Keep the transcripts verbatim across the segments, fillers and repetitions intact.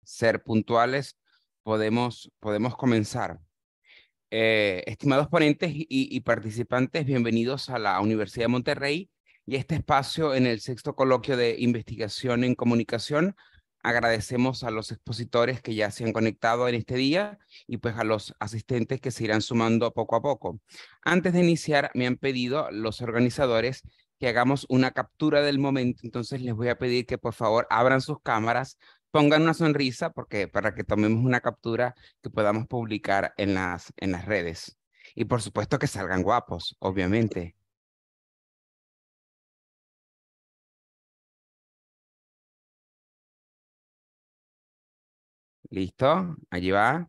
ser puntuales, podemos, podemos comenzar. Eh, estimados ponentes y, y participantes, bienvenidos a la Universidad de Monterrey y este espacio en el sexto coloquio de investigación en comunicación. Agradecemos a los expositores que ya se han conectado en este día y pues a los asistentes que se irán sumando poco a poco. Antes de iniciar, me han pedido los organizadores que hagamos una captura del momento, entonces les voy a pedir que por favor abran sus cámaras, pongan una sonrisa porque para que tomemos una captura que podamos publicar en las, en las redes. Y por supuesto que salgan guapos, obviamente. ¿Listo? Allí va.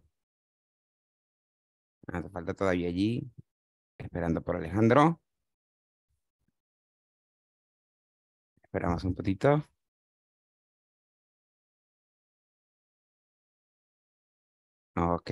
Hace falta todavía allí, esperando por Alejandro. Esperamos un poquito. Ok.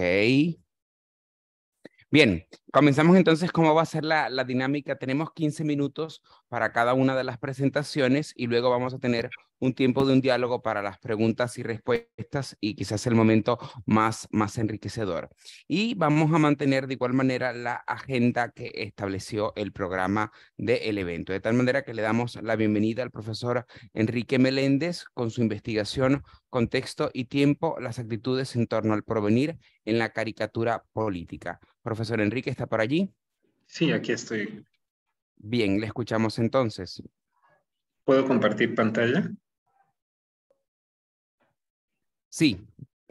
Bien, comenzamos entonces cómo va a ser la, la dinámica. Tenemos quince minutos para cada una de las presentaciones y luego vamos a tener un tiempo de un diálogo para las preguntas y respuestas y quizás el momento más, más enriquecedor. Y vamos a mantener de igual manera la agenda que estableció el programa del evento. De tal manera que le damos la bienvenida al profesor Enrique Meléndez con su investigación Contexto y Tiempo, las actitudes en torno al porvenir en la caricatura política. Profesor Enrique, ¿está por allí? Sí, aquí estoy. Bien, le escuchamos entonces. ¿Puedo compartir pantalla? Sí.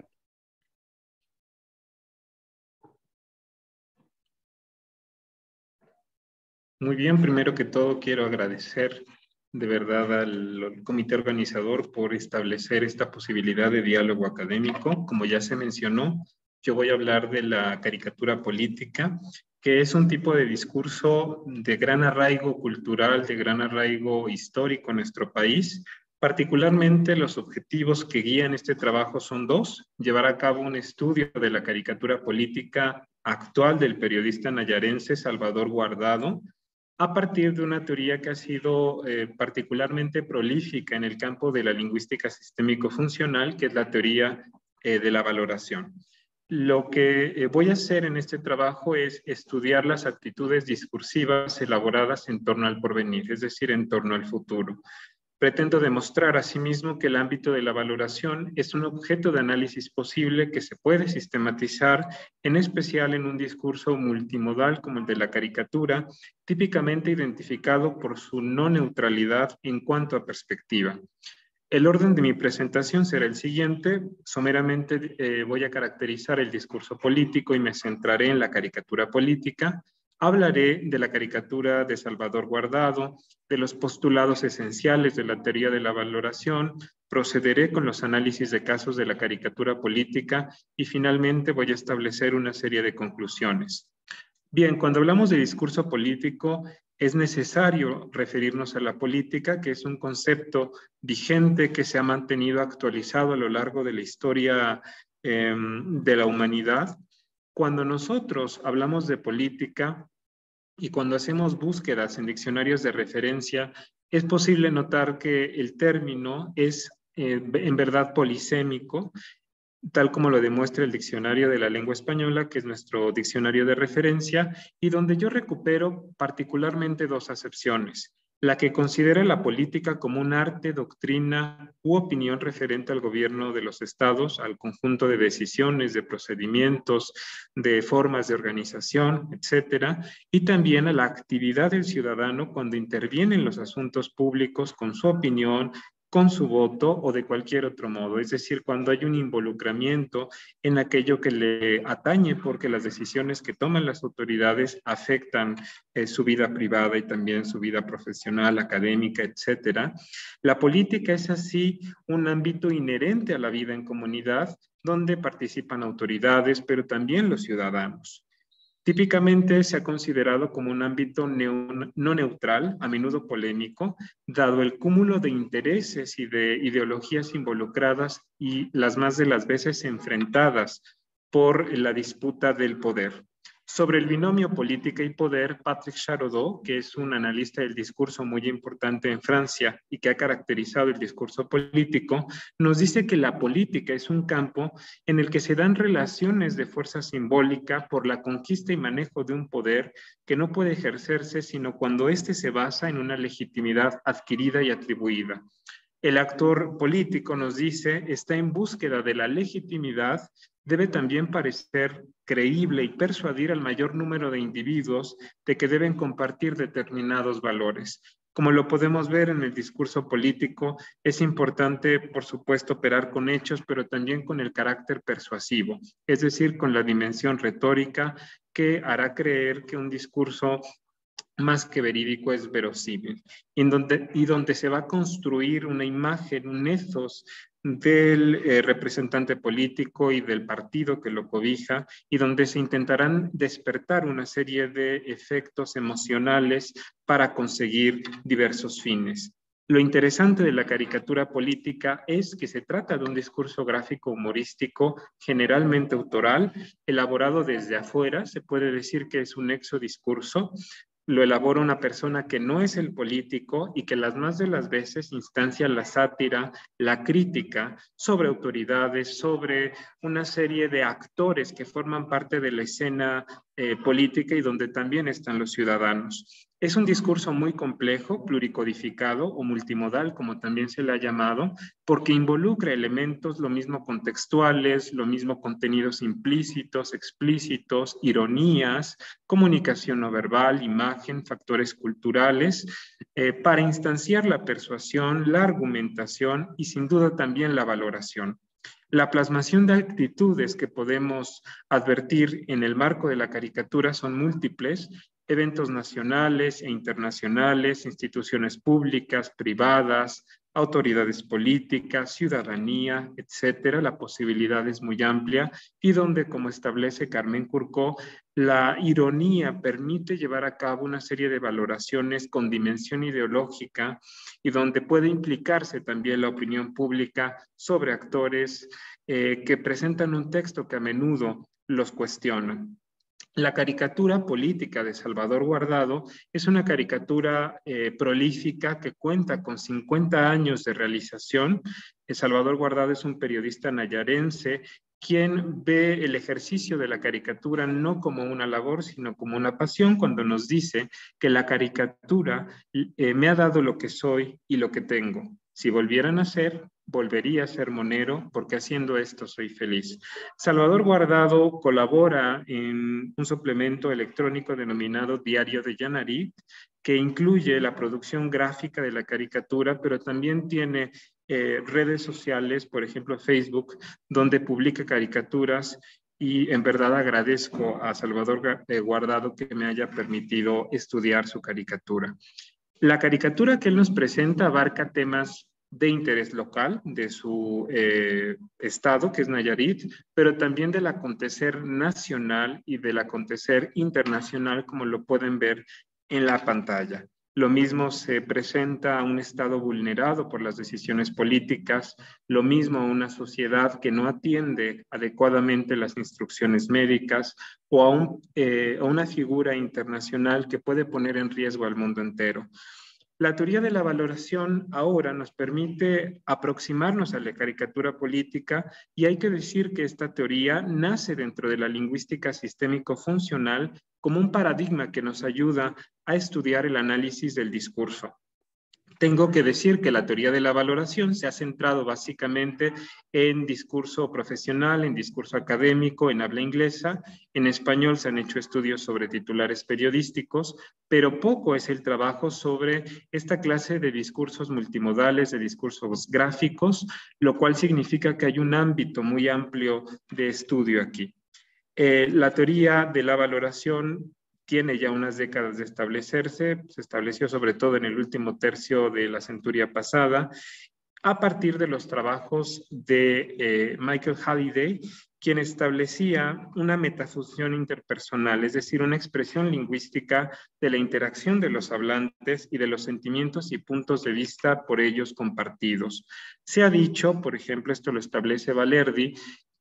Muy bien, primero que todo quiero agradecer de verdad al comité organizador por establecer esta posibilidad de diálogo académico. Como ya se mencionó, yo voy a hablar de la caricatura política, que es un tipo de discurso de gran arraigo cultural, de gran arraigo histórico en nuestro país. Particularmente los objetivos que guían este trabajo son dos: llevar a cabo un estudio de la caricatura política actual del periodista nayarense Salvador Guardado, a partir de una teoría que ha sido eh, particularmente prolífica en el campo de la lingüística sistémico-funcional, que es la teoría eh, de la valoración. Lo que eh, voy a hacer en este trabajo es estudiar las actitudes discursivas elaboradas en torno al porvenir, es decir, en torno al futuro. Pretendo demostrar asimismo que el ámbito de la valoración es un objeto de análisis posible que se puede sistematizar, en especial en un discurso multimodal como el de la caricatura, típicamente identificado por su no neutralidad en cuanto a perspectiva. El orden de mi presentación será el siguiente. Someramente eh, voy a caracterizar el discurso político y me centraré en la caricatura política. Hablaré de la caricatura de Salvador Guardado, de los postulados esenciales de la teoría de la valoración, procederé con los análisis de casos de la caricatura política y finalmente voy a establecer una serie de conclusiones. Bien, cuando hablamos de discurso político, es necesario referirnos a la política, que es un concepto vigente que se ha mantenido actualizado a lo largo de la historia eh, de la humanidad. Cuando nosotros hablamos de política y cuando hacemos búsquedas en diccionarios de referencia, es posible notar que el término es eh, en verdad polisémico, tal como lo demuestra el Diccionario de la Lengua Española, que es nuestro diccionario de referencia, y donde yo recupero particularmente dos acepciones: la que considera la política como un arte, doctrina u opinión referente al gobierno de los estados, al conjunto de decisiones, de procedimientos, de formas de organización, etcétera, y también a la actividad del ciudadano cuando interviene en los asuntos públicos con su opinión, con su voto o de cualquier otro modo, es decir, cuando hay un involucramiento en aquello que le atañe porque las decisiones que toman las autoridades afectan eh, su vida privada y también su vida profesional, académica, etcétera. La política es así un ámbito inherente a la vida en comunidad donde participan autoridades, pero también los ciudadanos. Típicamente se ha considerado como un ámbito no neutral, a menudo polémico, dado el cúmulo de intereses y de ideologías involucradas y las más de las veces enfrentadas por la disputa del poder. Sobre el binomio política y poder, Patrick Charodot, que es un analista del discurso muy importante en Francia y que ha caracterizado el discurso político, nos dice que la política es un campo en el que se dan relaciones de fuerza simbólica por la conquista y manejo de un poder que no puede ejercerse sino cuando éste se basa en una legitimidad adquirida y atribuida. El actor político, nos dice, está en búsqueda de la legitimidad, debe también parecer creíble y persuadir al mayor número de individuos de que deben compartir determinados valores. Como lo podemos ver en el discurso político, es importante, por supuesto, operar con hechos, pero también con el carácter persuasivo, es decir, con la dimensión retórica que hará creer que un discurso más que verídico es verosímil, y donde, y donde se va a construir una imagen, un ethos del eh, representante político y del partido que lo cobija, y donde se intentarán despertar una serie de efectos emocionales para conseguir diversos fines. Lo interesante de la caricatura política es que se trata de un discurso gráfico humorístico, generalmente autoral, elaborado desde afuera. Se puede decir que es un exodiscurso. Lo elabora una persona que no es el político y que las más de las veces instancia la sátira, la crítica sobre autoridades, sobre una serie de actores que forman parte de la escena eh, política y donde también están los ciudadanos. Es un discurso muy complejo, pluricodificado o multimodal, como también se le ha llamado, porque involucra elementos lo mismo contextuales, lo mismo contenidos implícitos, explícitos, ironías, comunicación no verbal, imagen, factores culturales, eh, para instanciar la persuasión, la argumentación y sin duda también la valoración. La plasmación de actitudes que podemos advertir en el marco de la caricatura son múltiples: eventos nacionales e internacionales, instituciones públicas, privadas, autoridades políticas, ciudadanía, etcétera. La posibilidad es muy amplia y donde, como establece Carmen Curcó, la ironía permite llevar a cabo una serie de valoraciones con dimensión ideológica y donde puede implicarse también la opinión pública sobre actores eh, que presentan un texto que a menudo los cuestionan. La caricatura política de Salvador Guardado es una caricatura eh, prolífica que cuenta con cincuenta años de realización. Salvador Guardado es un periodista nayarense quien ve el ejercicio de la caricatura no como una labor, sino como una pasión, cuando nos dice que la caricatura eh, me ha dado lo que soy y lo que tengo. Si volvieran a ser, volvería a ser monero, porque haciendo esto soy feliz. Salvador Guardado colabora en un suplemento electrónico denominado Diario de Yanarit, que incluye la producción gráfica de la caricatura, pero también tiene eh, redes sociales, por ejemplo Facebook, donde publica caricaturas, y en verdad agradezco a Salvador Guardado que me haya permitido estudiar su caricatura. La caricatura que él nos presenta abarca temas de interés local, de su eh, estado, que es Nayarit, pero también del acontecer nacional y del acontecer internacional, como lo pueden ver en la pantalla. Lo mismo se presenta a un estado vulnerado por las decisiones políticas, lo mismo a una sociedad que no atiende adecuadamente las instrucciones médicas, o a, un, eh, a una figura internacional que puede poner en riesgo al mundo entero. La teoría de la valoración ahora nos permite aproximarnos a la caricatura política, y hay que decir que esta teoría nace dentro de la lingüística sistémico-funcional como un paradigma que nos ayuda a estudiar el análisis del discurso. Tengo que decir que la teoría de la valoración se ha centrado básicamente en discurso profesional, en discurso académico, en habla inglesa. En español se han hecho estudios sobre titulares periodísticos, pero poco es el trabajo sobre esta clase de discursos multimodales, de discursos gráficos, lo cual significa que hay un ámbito muy amplio de estudio aquí. Eh, la teoría de la valoración tiene ya unas décadas de establecerse, se estableció sobre todo en el último tercio de la centuria pasada, a partir de los trabajos de eh, Michael Halliday, quien establecía una metafunción interpersonal, es decir, una expresión lingüística de la interacción de los hablantes y de los sentimientos y puntos de vista por ellos compartidos. Se ha dicho, por ejemplo, esto lo establece Valerdi,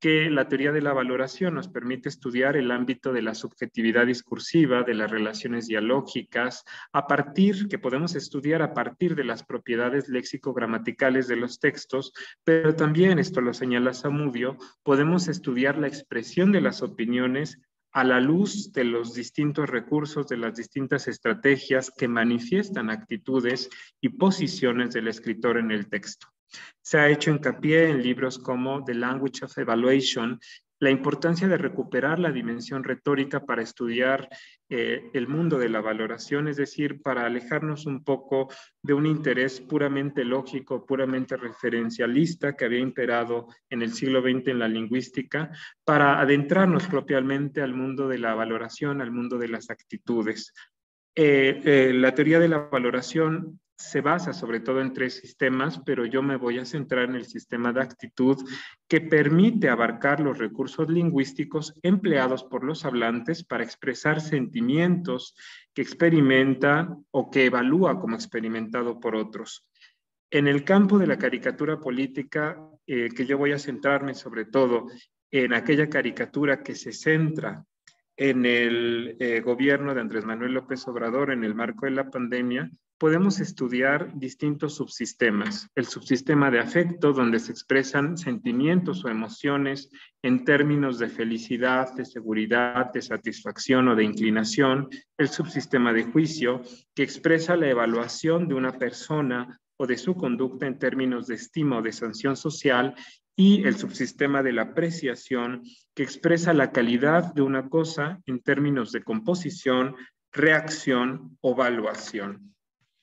que la teoría de la valoración nos permite estudiar el ámbito de la subjetividad discursiva, de las relaciones dialógicas, a partir, que podemos estudiar a partir de las propiedades léxico-gramaticales de los textos, pero también, esto lo señala Zamudio, podemos estudiar la expresión de las opiniones a la luz de los distintos recursos, de las distintas estrategias que manifiestan actitudes y posiciones del escritor en el texto. Se ha hecho hincapié en libros como The Language of Evaluation, la importancia de recuperar la dimensión retórica para estudiar eh, el mundo de la valoración, es decir, para alejarnos un poco de un interés puramente lógico, puramente referencialista que había imperado en el siglo veinte en la lingüística, para adentrarnos propiamente al mundo de la valoración, al mundo de las actitudes. Eh, eh, la teoría de la valoración se basa sobre todo en tres sistemas, pero yo me voy a centrar en el sistema de actitud que permite abarcar los recursos lingüísticos empleados por los hablantes para expresar sentimientos que experimenta o que evalúa como experimentado por otros. En el campo de la caricatura política, eh, que yo voy a centrarme sobre todo en aquella caricatura que se centra en el eh, gobierno de Andrés Manuel López Obrador en el marco de la pandemia, podemos estudiar distintos subsistemas. El subsistema de afecto, donde se expresan sentimientos o emociones en términos de felicidad, de seguridad, de satisfacción o de inclinación. El subsistema de juicio, que expresa la evaluación de una persona o de su conducta en términos de estima o de sanción social. Y el subsistema de la apreciación, que expresa la calidad de una cosa en términos de composición, reacción o valuación.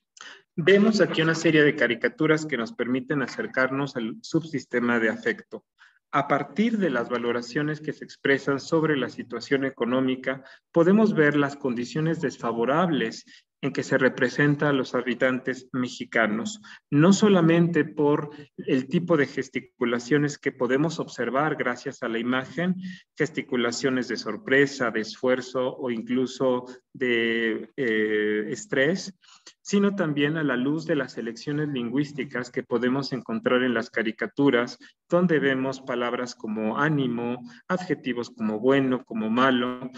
Vemos aquí una serie de caricaturas que nos permiten acercarnos al subsistema de afecto. A partir de las valoraciones que se expresan sobre la situación económica, podemos ver las condiciones desfavorables en que se representa a los habitantes mexicanos, no solamente por el tipo de gesticulaciones que podemos observar gracias a la imagen, gesticulaciones de sorpresa, de esfuerzo o incluso de eh, estrés, sino también a la luz de las elecciones lingüísticas que podemos encontrar en las caricaturas, donde vemos palabras como ánimo, adjetivos como bueno, como malo.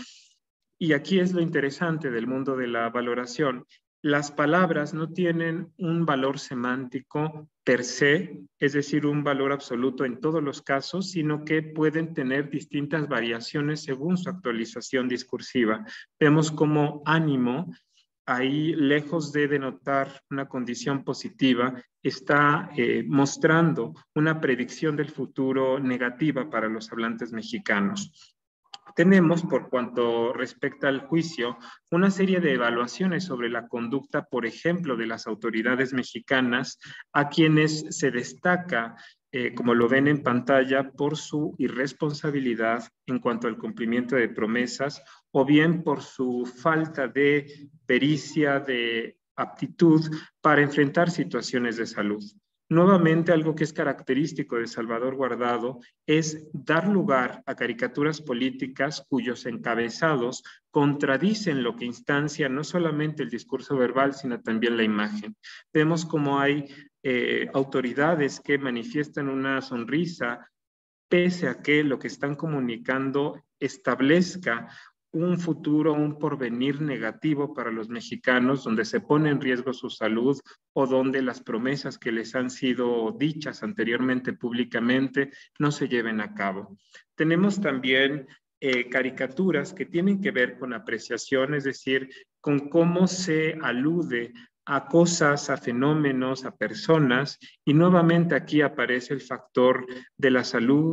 Y aquí es lo interesante del mundo de la valoración. Las palabras no tienen un valor semántico per se, es decir, un valor absoluto en todos los casos, sino que pueden tener distintas variaciones según su actualización discursiva. Vemos como ánimo, ahí lejos de denotar una condición positiva, está eh, mostrando una predicción del futuro negativa para los hablantes mexicanos. Tenemos, por cuanto respecta al juicio, una serie de evaluaciones sobre la conducta, por ejemplo, de las autoridades mexicanas, a quienes se destaca, eh, como lo ven en pantalla, por su irresponsabilidad en cuanto al cumplimiento de promesas, o bien por su falta de pericia, de aptitud para enfrentar situaciones de salud. Nuevamente, algo que es característico de Salvador Guardado es dar lugar a caricaturas políticas cuyos encabezados contradicen lo que instancia no solamente el discurso verbal, sino también la imagen. Vemos cómo hay eh, autoridades que manifiestan una sonrisa pese a que lo que están comunicando establezca un futuro, un porvenir negativo para los mexicanos, donde se pone en riesgo su salud o donde las promesas que les han sido dichas anteriormente públicamente no se lleven a cabo. Tenemos también eh, caricaturas que tienen que ver con apreciación, es decir, con cómo se alude a cosas, a fenómenos, a personas, y nuevamente aquí aparece el factor de la salud,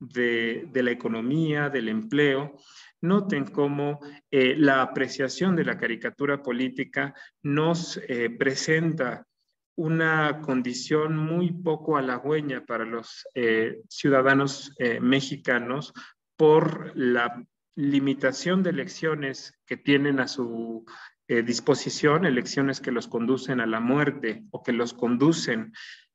de, de la economía, del empleo. Noten cómo eh, la apreciación de la caricatura política nos eh, presenta una condición muy poco halagüeña para los eh, ciudadanos eh, mexicanos por la limitación de elecciones que tienen a su eh, disposición, elecciones que los conducen a la muerte o que los conducen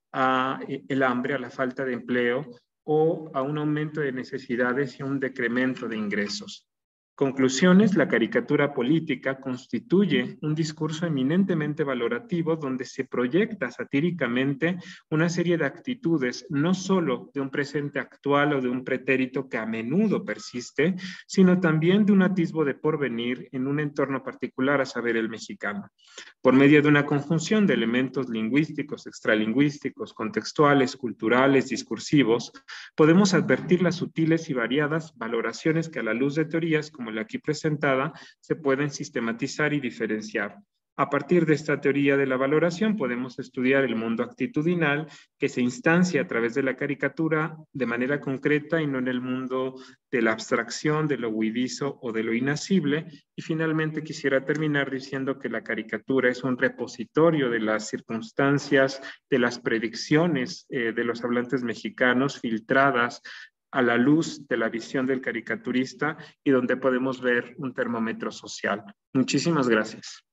a eh, el hambre, a la falta de empleo o a un aumento de necesidades y un decremento de ingresos. Conclusiones: la caricatura política constituye un discurso eminentemente valorativo donde se proyecta satíricamente una serie de actitudes, no solo de un presente actual o de un pretérito que a menudo persiste, sino también de un atisbo de porvenir en un entorno particular, a saber, el mexicano. Por medio de una conjunción de elementos lingüísticos, extralingüísticos, contextuales, culturales, discursivos, podemos advertir las sutiles y variadas valoraciones que, a la luz de teorías como la aquí presentada, se pueden sistematizar y diferenciar. A partir de esta teoría de la valoración podemos estudiar el mundo actitudinal que se instancia a través de la caricatura de manera concreta y no en el mundo de la abstracción, de lo huidizo o de lo inasible. Y finalmente quisiera terminar diciendo que la caricatura es un repositorio de las circunstancias, de las predicciones eh, de los hablantes mexicanos filtradas a la luz de la visión del caricaturista y donde podemos ver un termómetro social. Muchísimas gracias.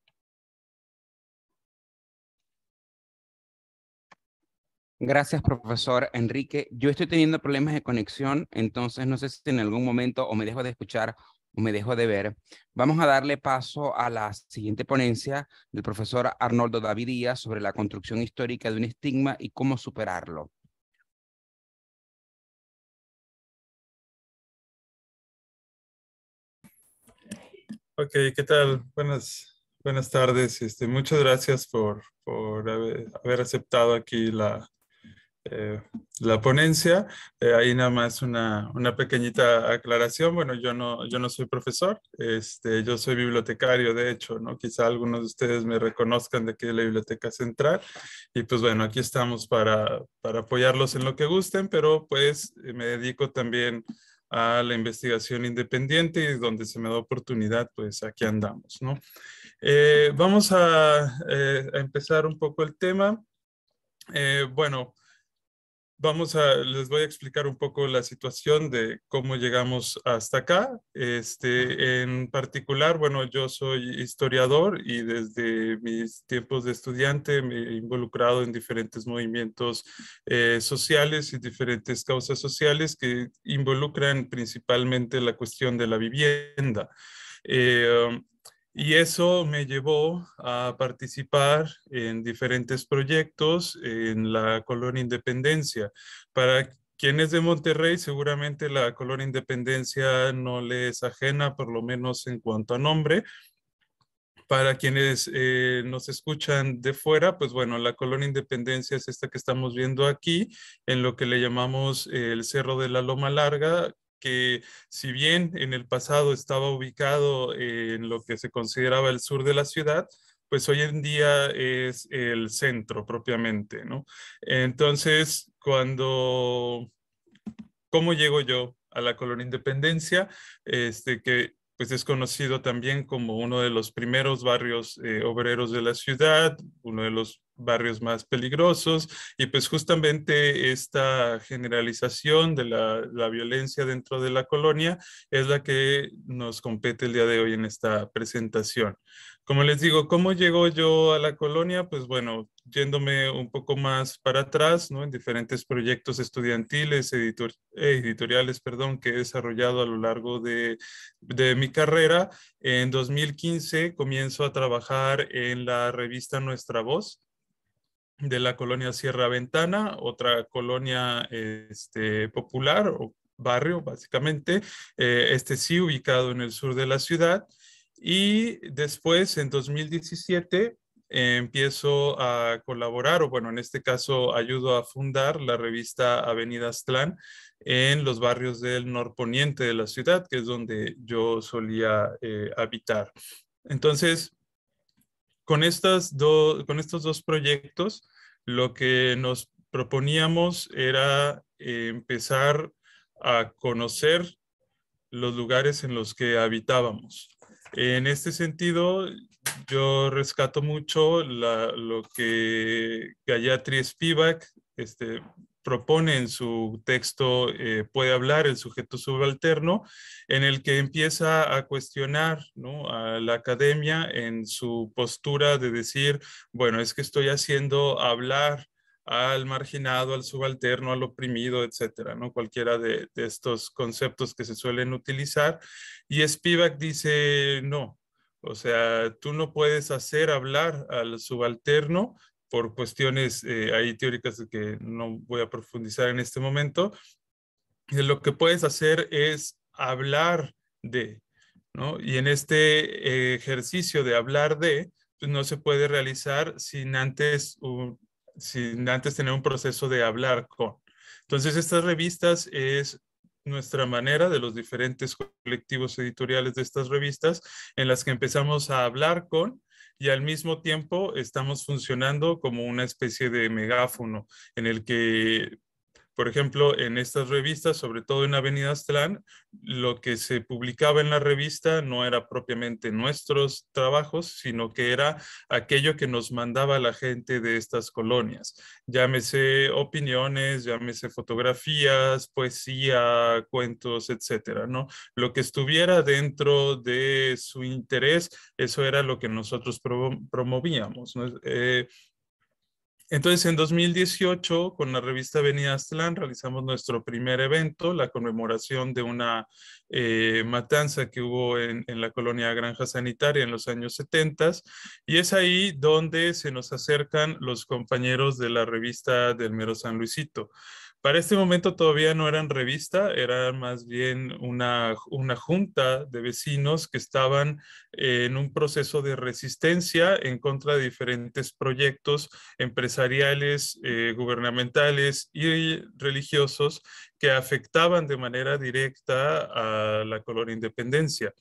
Gracias, profesor Enrique. Yo estoy teniendo problemas de conexión, entonces no sé si en algún momento o me dejo de escuchar o me dejo de ver. Vamos a darle paso a la siguiente ponencia del profesor Arnoldo David Díaz sobre la construcción histórica de un estigma y cómo superarlo. Ok, ¿qué tal? Buenas, buenas tardes. Este, muchas gracias por, por haber, haber aceptado aquí la, eh, la ponencia. Eh, ahí nada más una, una pequeñita aclaración. Bueno, yo no, yo no soy profesor, este, yo soy bibliotecario, de hecho, ¿no? Quizá algunos de ustedes me reconozcan de aquí de la Biblioteca Central. Y pues bueno, aquí estamos para, para apoyarlos en lo que gusten, pero pues me dedico también a la investigación independiente y donde se me da oportunidad, pues aquí andamos, ¿no? Eh, vamos a, eh, a empezar un poco el tema. Eh, bueno, vamos a, les voy a explicar un poco la situación de cómo llegamos hasta acá. Este, en particular, bueno, yo soy historiador y desde mis tiempos de estudiante me he involucrado en diferentes movimientos eh, sociales y diferentes causas sociales que involucran principalmente la cuestión de la vivienda. Eh, y eso me llevó a participar en diferentes proyectos en la Colonia Independencia. Para quienes de Monterrey, seguramente la Colonia Independencia no les es ajena, por lo menos en cuanto a nombre. Para quienes eh, nos escuchan de fuera, pues bueno, la Colonia Independencia es esta que estamos viendo aquí, en lo que le llamamos eh, el Cerro de la Loma Larga, que si bien en el pasado estaba ubicado eh, en lo que se consideraba el sur de la ciudad, pues hoy en día es el centro propiamente, ¿no? Entonces, cuando, ¿cómo llego yo a la Colonia Independencia? Este, que pues es conocido también como uno de los primeros barrios eh, obreros de la ciudad, uno de los barrios más peligrosos, y pues justamente esta generalización de la, la violencia dentro de la colonia es la que nos compete el día de hoy en esta presentación. Como les digo, ¿cómo llegó yo a la colonia? Pues bueno, yéndome un poco más para atrás, ¿no? En diferentes proyectos estudiantiles, editor, editoriales, perdón, que he desarrollado a lo largo de, de mi carrera. En dos mil quince comienzo a trabajar en la revista Nuestra Voz de la colonia Sierra Ventana, otra colonia este, popular o barrio, básicamente, eh, este sí ubicado en el sur de la ciudad. Y después, en dos mil diecisiete, eh, empiezo a colaborar, o bueno, en este caso ayudo a fundar la revista Avenida Aztlán en los barrios del norponiente de la ciudad, que es donde yo solía eh, habitar. Entonces, con, estas do, con estos dos proyectos, lo que nos proponíamos era eh, empezar a conocer los lugares en los que habitábamos. En este sentido, yo rescato mucho la, lo que Gayatri Spivak este, propone en su texto eh, Puede hablar, el sujeto subalterno, en el que empieza a cuestionar, ¿no?, a la academia en su postura de decir, bueno, es que estoy haciendo hablar al marginado, al subalterno, al oprimido, etcétera, ¿no? Cualquiera de, de estos conceptos que se suelen utilizar. Y Spivak dice, no, o sea, tú no puedes hacer hablar al subalterno por cuestiones eh, ahí teóricas de que no voy a profundizar en este momento. Y lo que puedes hacer es hablar de, ¿no? Y en este eh, ejercicio de hablar de, pues no se puede realizar sin antes, un, sin antes tener un proceso de hablar con. Entonces, estas revistas es nuestra manera de los diferentes colectivos editoriales de estas revistas en las que empezamos a hablar con y al mismo tiempo estamos funcionando como una especie de megáfono en el que, por ejemplo, en estas revistas, sobre todo en Avenida Aztlán, lo que se publicaba en la revista no era propiamente nuestros trabajos, sino que era aquello que nos mandaba la gente de estas colonias. Llámese opiniones, llámese fotografías, poesía, cuentos, etcétera, ¿no? Lo que estuviera dentro de su interés, eso era lo que nosotros pro promovíamos, ¿no? Eh, Entonces, en dos mil dieciocho, con la revista Avenida Aztlán, realizamos nuestro primer evento, la conmemoración de una eh, matanza que hubo en, en la colonia Granja Sanitaria en los años setenta, y es ahí donde se nos acercan los compañeros de la revista del Mero San Luisito. Para este momento todavía no eran revista, era más bien una, una junta de vecinos que estaban en un proceso de resistencia en contra de diferentes proyectos empresariales, eh, gubernamentales y religiosos que afectaban de manera directa a la colonia Independencia.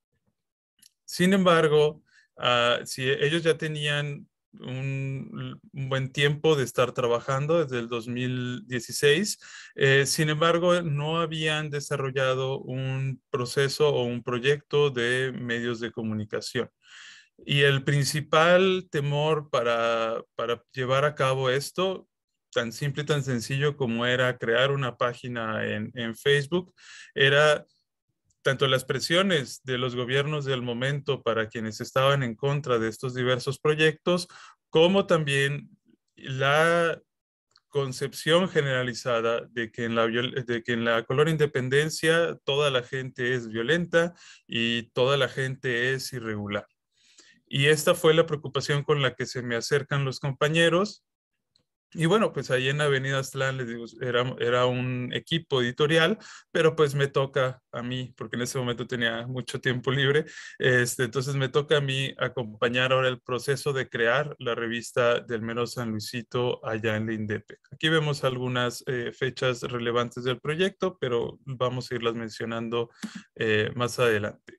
Sin embargo, uh, si ellos ya tenían un, un buen tiempo de estar trabajando desde el dos mil dieciséis, eh, sin embargo, no habían desarrollado un proceso o un proyecto de medios de comunicación. Y el principal temor para, para llevar a cabo esto, tan simple y tan sencillo como era crear una página en, en Facebook, era tanto las presiones de los gobiernos del momento para quienes estaban en contra de estos diversos proyectos, como también la concepción generalizada de que en la, de que en la colonia Independencia toda la gente es violenta y toda la gente es irregular. Y esta fue la preocupación con la que se me acercan los compañeros. Y bueno, pues ahí en Avenida Aztlán, les digo, era, era un equipo editorial, pero pues me toca a mí, porque en ese momento tenía mucho tiempo libre, este, entonces me toca a mí acompañar ahora el proceso de crear la revista del Mero San Luisito allá en la INDEP. Aquí vemos algunas eh, fechas relevantes del proyecto, pero vamos a irlas mencionando eh, más adelante.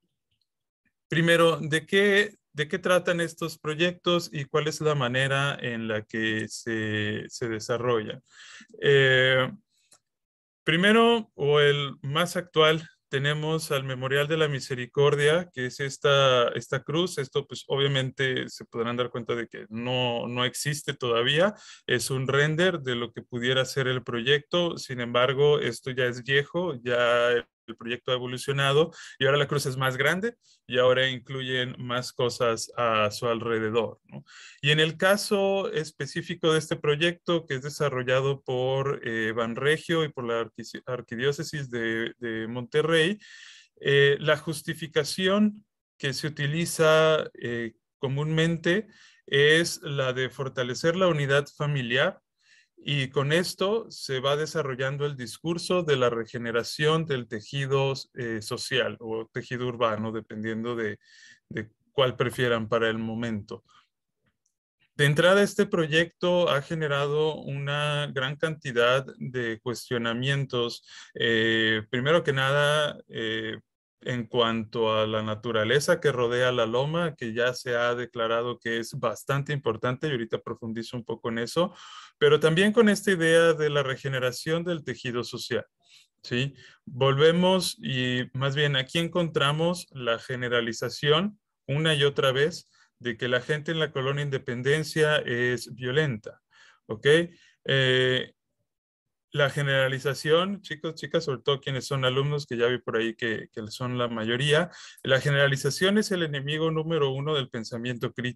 Primero, ¿de qué, ¿de qué tratan estos proyectos y cuál es la manera en la que se, se desarrollan? Eh, primero, o el más actual, tenemos al Memorial de la Misericordia, que es esta, esta cruz. Esto pues obviamente se podrán dar cuenta de que no, no existe todavía. Es un render de lo que pudiera ser el proyecto. Sin embargo, esto ya es viejo, ya el proyecto ha evolucionado y ahora la cruz es más grande y ahora incluyen más cosas a su alrededor, ¿no? Y en el caso específico de este proyecto, que es desarrollado por eh, Banregio y por la Arquidiócesis de, de Monterrey, eh, la justificación que se utiliza eh, comúnmente es la de fortalecer la unidad familiar. Y con esto se va desarrollando el discurso de la regeneración del tejido eh, social o tejido urbano, dependiendo de, de cuál prefieran para el momento. De entrada, este proyecto ha generado una gran cantidad de cuestionamientos. Eh, primero que nada, eh, en cuanto a la naturaleza que rodea la loma, que ya se ha declarado que es bastante importante, y ahorita profundizo un poco en eso, pero también con esta idea de la regeneración del tejido social, ¿sí? Volvemos y más bien aquí encontramos la generalización una y otra vez de que la gente en la colonia Independencia es violenta, ¿ok? Eh, la generalización, chicos, chicas, sobre todo quienes son alumnos, que ya vi por ahí que, que son la mayoría, la generalización es el enemigo número uno del pensamiento crítico.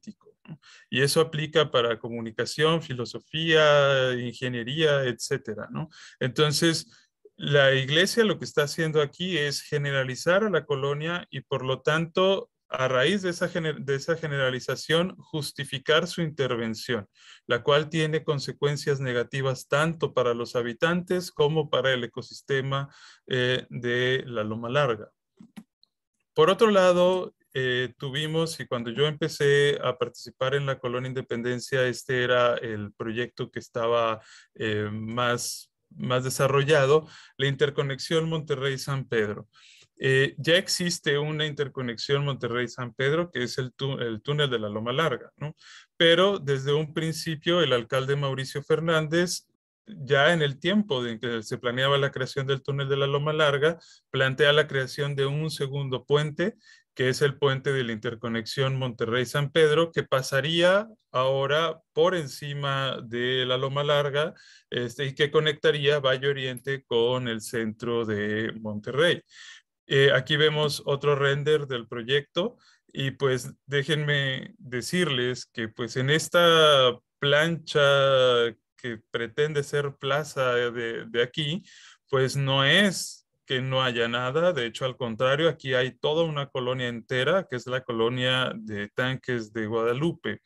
Y eso aplica para comunicación, filosofía, ingeniería, etcétera, ¿no? Entonces, la iglesia lo que está haciendo aquí es generalizar a la colonia y por lo tanto, a raíz de esa, de esa generalización, justificar su intervención, la cual tiene consecuencias negativas tanto para los habitantes como para el ecosistema eh, de la Loma Larga. Por otro lado, eh, tuvimos, y cuando yo empecé a participar en la Colonia Independencia, este era el proyecto que estaba eh, más, más desarrollado, la interconexión Monterrey-San Pedro. Eh, ya existe una interconexión Monterrey-San Pedro, que es el, tú, el túnel de la Loma Larga, ¿no? Pero desde un principio el alcalde Mauricio Fernández, ya en el tiempo en que se planeaba la creación del túnel de la Loma Larga, plantea la creación de un segundo puente, que es el puente de la interconexión Monterrey-San Pedro, que pasaría ahora por encima de la Loma Larga este, y que conectaría Valle Oriente con el centro de Monterrey. Eh, aquí vemos otro render del proyecto y pues déjenme decirles que pues en esta plancha que pretende ser plaza de, de aquí, pues no es que no haya nada, de hecho al contrario, aquí hay toda una colonia entera, que es la colonia de Tanques de Guadalupe.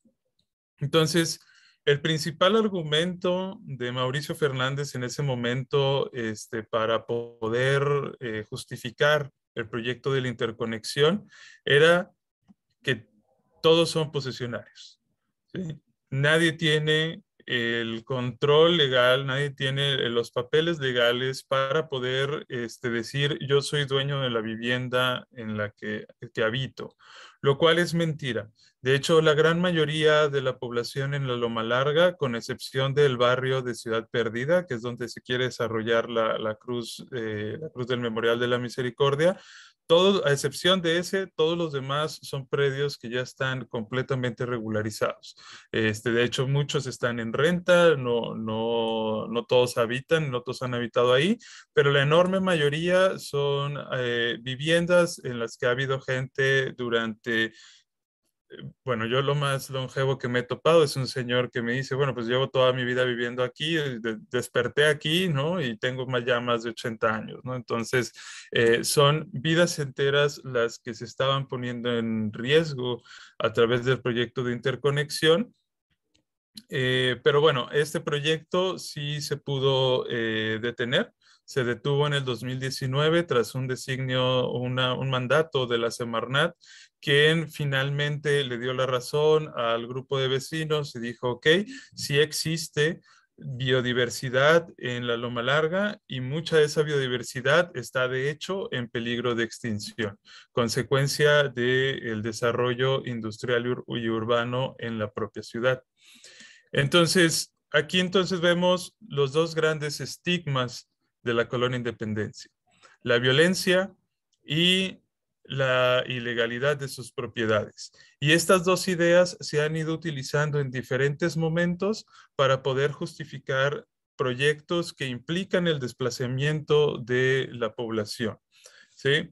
Entonces, el principal argumento de Mauricio Fernández en ese momento este, para poder eh, justificar el proyecto de la interconexión era que todos son posesionarios, ¿sí? Nadie tiene el control legal, nadie tiene los papeles legales para poder este, decir yo soy dueño de la vivienda en la que, que habito, lo cual es mentira. De hecho, la gran mayoría de la población en la Loma Larga, con excepción del barrio de Ciudad Perdida, que es donde se quiere desarrollar la, la, cruz, eh, la cruz del Memorial de la Misericordia, todo, a excepción de ese, todos los demás son predios que ya están completamente regularizados. Este, de hecho, muchos están en renta, no, no, no todos habitan, no todos han habitado ahí, pero la enorme mayoría son eh, viviendas en las que ha habido gente durante... Bueno, yo lo más longevo que me he topado es un señor que me dice, bueno, pues llevo toda mi vida viviendo aquí, de, desperté aquí, ¿no? Y tengo más, ya más de ochenta años, ¿no? Entonces, eh, son vidas enteras las que se estaban poniendo en riesgo a través del proyecto de interconexión. Eh, pero bueno, este proyecto sí se pudo eh, detener. Se detuvo en el dos mil diecinueve tras un designio, una, un mandato de la Semarnat, quien finalmente le dio la razón al grupo de vecinos y dijo, ok, sí existe biodiversidad en la Loma Larga y mucha de esa biodiversidad está de hecho en peligro de extinción, consecuencia del desarrollo industrial y urbano en la propia ciudad. Entonces, aquí entonces vemos los dos grandes estigmas de la Colonia Independencia, la violencia y la ilegalidad de sus propiedades. Y estas dos ideas se han ido utilizando en diferentes momentos para poder justificar proyectos que implican el desplazamiento de la población, ¿sí?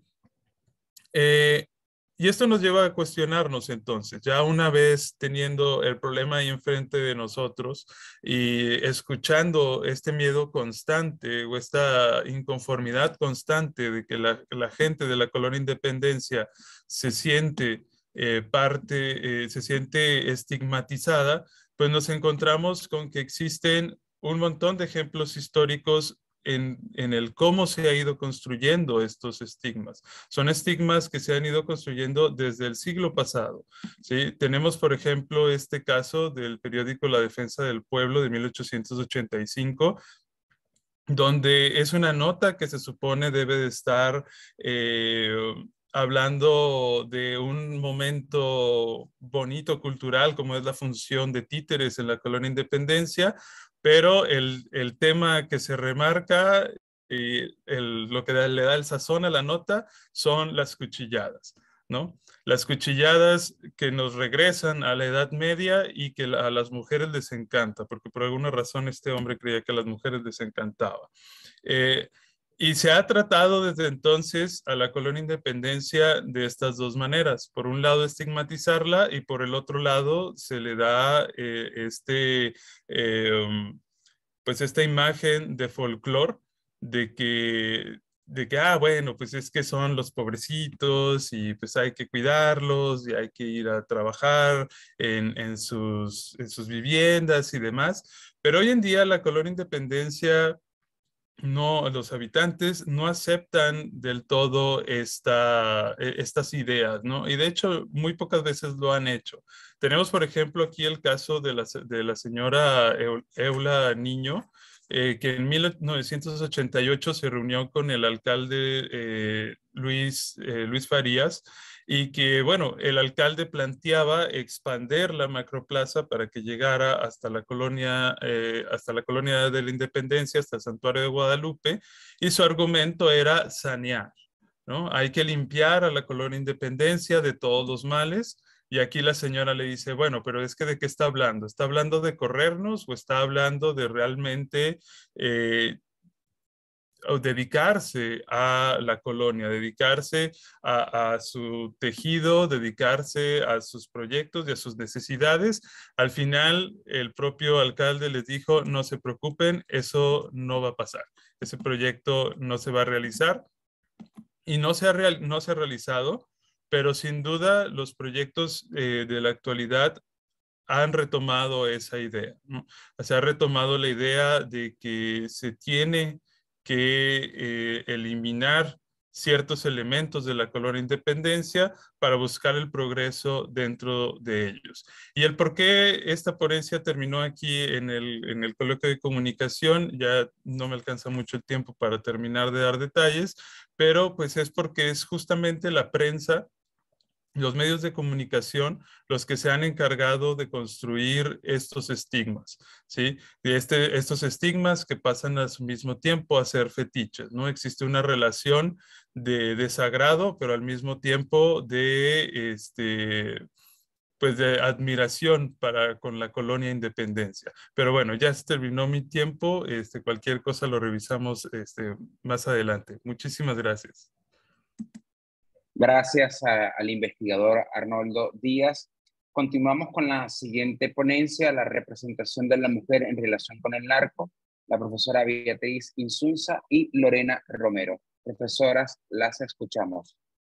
Eh, y esto nos lleva a cuestionarnos entonces, ya una vez teniendo el problema ahí enfrente de nosotros y escuchando este miedo constante o esta inconformidad constante de que la, la gente de la Colonia Independencia se siente eh, parte, eh, se siente estigmatizada, pues nos encontramos con que existen un montón de ejemplos históricos En, en el cómo se ha ido construyendo estos estigmas. Son estigmas que se han ido construyendo desde el siglo pasado, ¿sí? Tenemos, por ejemplo, este caso del periódico La Defensa del Pueblo de mil ochocientos ochenta y cinco, donde es una nota que se supone debe de estar eh, hablando de un momento bonito cultural como es la función de títeres en la Colonia Independencia, pero el, el tema que se remarca y el, lo que da, le da el sazón a la nota son las cuchilladas, ¿no? Las cuchilladas que nos regresan a la Edad Media y que a las mujeres les encanta, porque por alguna razón este hombre creía que a las mujeres les encantaba. Eh, Y se ha tratado desde entonces a la colonia Independencia de estas dos maneras. Por un lado, estigmatizarla y por el otro lado, se le da eh, este, eh, pues esta imagen de folclore de que, de que, ah, bueno, pues es que son los pobrecitos y pues hay que cuidarlos y hay que ir a trabajar en, en sus, en sus viviendas y demás. Pero hoy en día la colonia Independencia no, los habitantes no aceptan del todo esta, eh, estas ideas, ¿no? Y de hecho, muy pocas veces lo han hecho. Tenemos, por ejemplo, aquí el caso de la, de la señora Eula Niño, eh, que en mil novecientos ochenta y ocho se reunió con el alcalde eh, Luis, eh, Luis Farías, y que, bueno, el alcalde planteaba expander la macroplaza para que llegara hasta la colonia, eh, hasta la colonia de la Independencia, hasta el Santuario de Guadalupe, y su argumento era sanear, ¿no? Hay que limpiar a la colonia Independencia de todos los males. Y aquí la señora le dice, bueno, pero es que ¿de qué está hablando? ¿Está hablando de corrernos o está hablando de realmente eh, o dedicarse a la colonia, dedicarse a, a, su tejido, dedicarse a sus proyectos y a sus necesidades? Al final, el propio alcalde les dijo, no se preocupen, eso no va a pasar. Ese proyecto no se va a realizar y no se ha, real, no se ha realizado, pero sin duda los proyectos eh, de la actualidad han retomado esa idea, ¿no? Se ha retomado la idea de que se tiene que eh, eliminar ciertos elementos de la colonia Independencia para buscar el progreso dentro de ellos. Y el por qué esta ponencia terminó aquí en el, en el coloquio de comunicación, ya no me alcanza mucho el tiempo para terminar de dar detalles, pero pues es porque es justamente la prensa, los medios de comunicación, los que se han encargado de construir estos estigmas, ¿sí? De este, estos estigmas que pasan al mismo tiempo a ser fetiches, ¿no? Existe una relación de desagrado, pero al mismo tiempo de, este, pues de admiración para, con la colonia Independencia. Pero bueno, ya se terminó mi tiempo, este, cualquier cosa lo revisamos este, más adelante. Muchísimas gracias. Gracias a, al investigador Arnoldo Díaz. Continuamos con la siguiente ponencia, la representación de la mujer en relación con el narco, la profesora Beatriz Insunza y Lorena Romero. Profesoras, las escuchamos.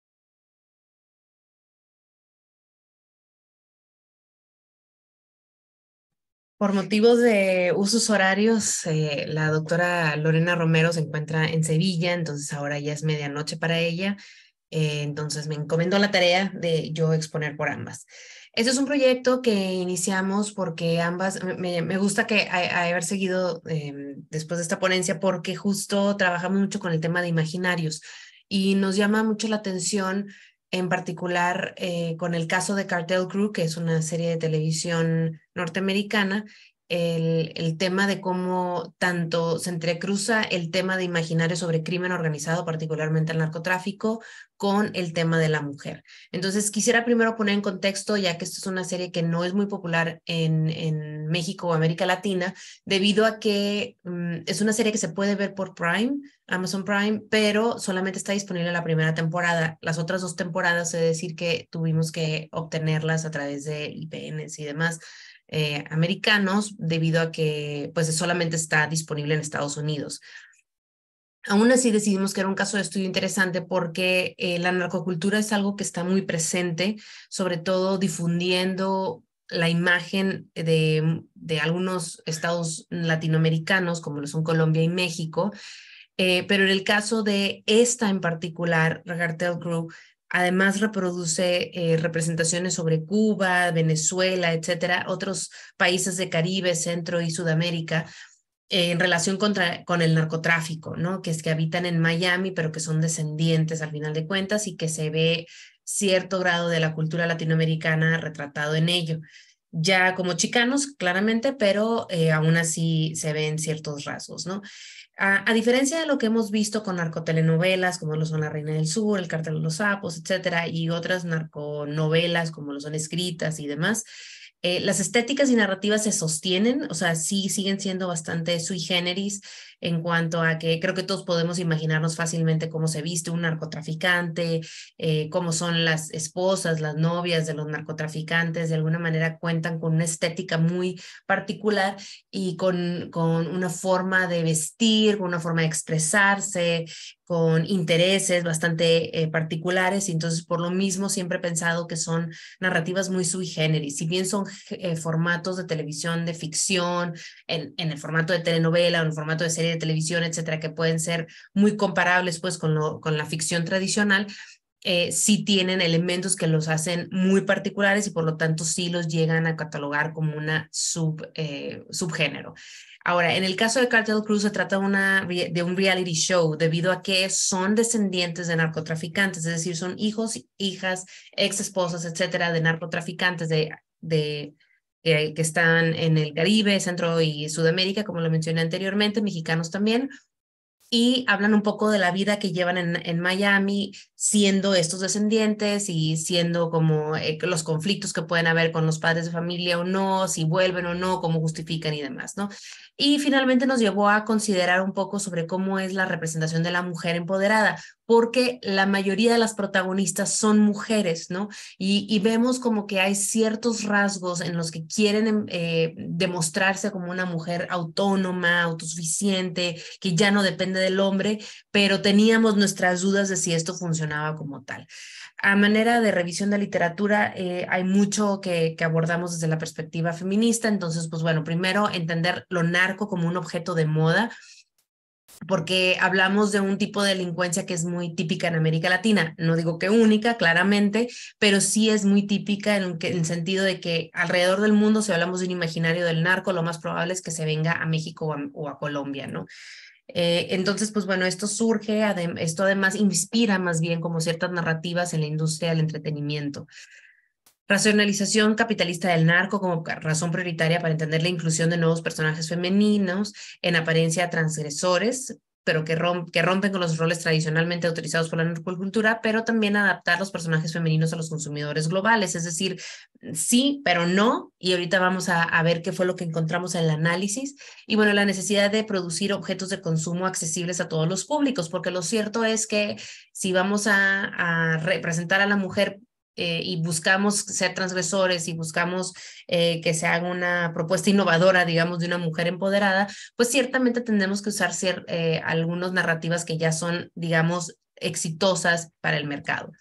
Por motivos de usos horarios, eh, la doctora Lorena Romero se encuentra en Sevilla, entonces ahora ya es medianoche para ella. Eh, entonces me encomendó la tarea de yo exponer por ambas. Este es un proyecto que iniciamos porque ambas, me, me gusta que a, a haber seguido eh, después de esta ponencia porque justo trabajamos mucho con el tema de imaginarios y nos llama mucho la atención en particular eh, con el caso de Cartel Crew, que es una serie de televisión norteamericana, El, el tema de cómo tanto se entrecruza el tema de imaginario sobre crimen organizado, particularmente el narcotráfico, con el tema de la mujer. Entonces, quisiera primero poner en contexto, ya que esta es una serie que no es muy popular en, en México o América Latina, debido a que um, es una serie que se puede ver por Prime, Amazon Prime, pero solamente está disponible la primera temporada. Las otras dos temporadas, es decir, que tuvimos que obtenerlas a través de I P Ns y demás. Eh, americanos debido a que pues solamente está disponible en Estados Unidos. Aún así decidimos que era un caso de estudio interesante porque eh, la narcocultura es algo que está muy presente, sobre todo difundiendo la imagen de, de algunos estados latinoamericanos como lo son Colombia y México, eh, pero en el caso de esta en particular, Cartel Crew, además reproduce eh, representaciones sobre Cuba, Venezuela, etcétera, otros países de Caribe, Centro y Sudamérica, eh, en relación contra, con el narcotráfico, ¿no? Que es que habitan en Miami, pero que son descendientes al final de cuentas y que se ve cierto grado de la cultura latinoamericana retratado en ello. Ya como chicanos, claramente, pero eh, aún así se ven ciertos rasgos, ¿no? A, a diferencia de lo que hemos visto con narcotelenovelas, como lo son La Reina del Sur, El Cártel de los Sapos, etcétera, y otras narconovelas, como lo son Escritas y demás, eh, las estéticas y narrativas se sostienen, o sea, sí siguen siendo bastante sui generis, en cuanto a que creo que todos podemos imaginarnos fácilmente cómo se viste un narcotraficante, eh, cómo son las esposas, las novias de los narcotraficantes, de alguna manera cuentan con una estética muy particular y con, con una forma de vestir, con una forma de expresarse, con intereses bastante eh, particulares, y entonces por lo mismo siempre he pensado que son narrativas muy sui generis. Si bien son eh, formatos de televisión de ficción, en, en el formato de telenovela o en el formato de serie de televisión, etcétera, que pueden ser muy comparables pues con, lo, con la ficción tradicional, eh, sí tienen elementos que los hacen muy particulares y por lo tanto sí los llegan a catalogar como una sub, eh, subgénero. Ahora, en el caso de Cartel Crew se trata una, de un reality show debido a que son descendientes de narcotraficantes, es decir, son hijos, hijas, ex esposas, etcétera, de narcotraficantes de, de, eh, que están en el Caribe, Centro y Sudamérica, como lo mencioné anteriormente, mexicanos también, y hablan un poco de la vida que llevan en, en Miami, siendo estos descendientes y siendo como eh, los conflictos que pueden haber con los padres de familia o no, si vuelven o no, cómo justifican y demás, ¿no? Y finalmente nos llevó a considerar un poco sobre cómo es la representación de la mujer empoderada, porque la mayoría de las protagonistas son mujeres, ¿no? Y, y vemos como que hay ciertos rasgos en los que quieren eh, demostrarse como una mujer autónoma, autosuficiente, que ya no depende del hombre, pero teníamos nuestras dudas de si esto funcionaba como tal. A manera de revisión de literatura, eh, hay mucho que, que abordamos desde la perspectiva feminista, entonces, pues bueno, primero entender lo narco como un objeto de moda, porque hablamos de un tipo de delincuencia que es muy típica en América Latina. No digo que única, claramente, pero sí es muy típica en, que, en el sentido de que alrededor del mundo, si hablamos de un imaginario del narco, lo más probable es que se venga a México o a, o a Colombia, ¿no? Eh, entonces, pues bueno, esto surge, adem esto además inspira más bien como ciertas narrativas en la industria del entretenimiento. Racionalización capitalista del narco como razón prioritaria para entender la inclusión de nuevos personajes femeninos en apariencia transgresores, pero que, romp que rompen con los roles tradicionalmente autorizados por la narcocultura, pero también adaptar los personajes femeninos a los consumidores globales, es decir, sí, pero no, y ahorita vamos a, a ver qué fue lo que encontramos en el análisis, y bueno, la necesidad de producir objetos de consumo accesibles a todos los públicos, porque lo cierto es que si vamos a, a representar a la mujer Eh, y buscamos ser transgresores y buscamos eh, que se haga una propuesta innovadora, digamos, de una mujer empoderada, pues ciertamente tendremos que usar cier eh, algunas narrativas que ya son, digamos, exitosas para el mercado.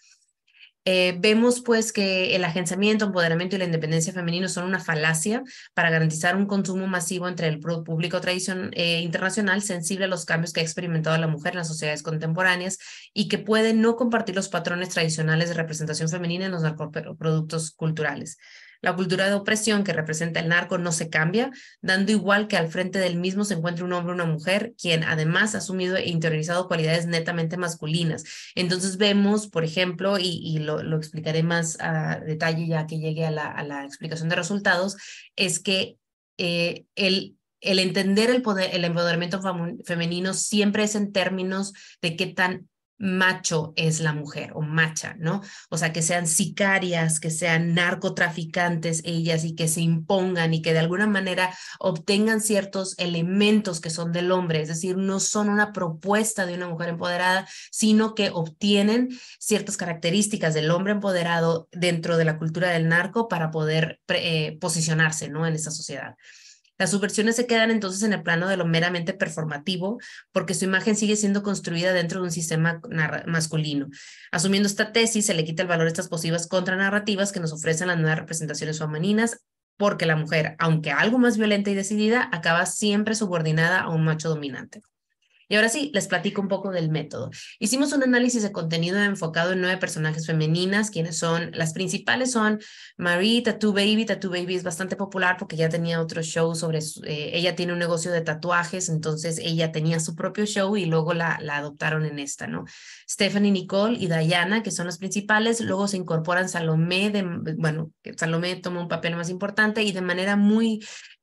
Eh, vemos pues que el agenciamiento, empoderamiento y la independencia femenino son una falacia para garantizar un consumo masivo entre el público tradición, eh, internacional sensible a los cambios que ha experimentado la mujer en las sociedades contemporáneas y que puede no compartir los patrones tradicionales de representación femenina en los narcoproductos culturales. La cultura de opresión que representa el narco no se cambia, dando igual que al frente del mismo se encuentre un hombre o una mujer, quien además ha asumido e interiorizado cualidades netamente masculinas. Entonces vemos, por ejemplo, y, y lo, lo explicaré más a detalle ya que llegue a la, a la explicación de resultados, es que eh, el, el entender el, poder, el empoderamiento femenino siempre es en términos de qué tan macho es la mujer o macha, ¿no? O sea, que sean sicarias, que sean narcotraficantes ellas y que se impongan y que de alguna manera obtengan ciertos elementos que son del hombre, es decir, no son una propuesta de una mujer empoderada, sino que obtienen ciertas características del hombre empoderado dentro de la cultura del narco para poder eh, posicionarse, ¿no? En esa sociedad. Las subversiones se quedan entonces en el plano de lo meramente performativo, porque su imagen sigue siendo construida dentro de un sistema masculino. Asumiendo esta tesis, se le quita el valor a estas posibles contranarrativas que nos ofrecen las nuevas representaciones femeninas, porque la mujer, aunque algo más violenta y decidida, acaba siempre subordinada a un macho dominante. Y ahora sí, les platico un poco del método. Hicimos un análisis de contenido enfocado en nueve personajes femeninas, quienes son, las principales son Marie, Tattoo Baby. Tattoo Baby es bastante popular porque ya tenía otro show sobre, su, eh, ella tiene un negocio de tatuajes, entonces ella tenía su propio show y luego la, la adoptaron en esta, ¿no? Stephanie, Nicole y Diana, que son las principales, luego se incorporan Salomé, de, bueno, Salomé toma un papel más importante y de manera muy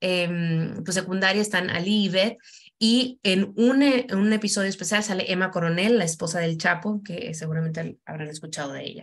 eh, pues secundaria están Ali y Beth. Y en un, en un episodio especial sale Emma Coronel, la esposa del Chapo, que seguramente habrán escuchado de ella.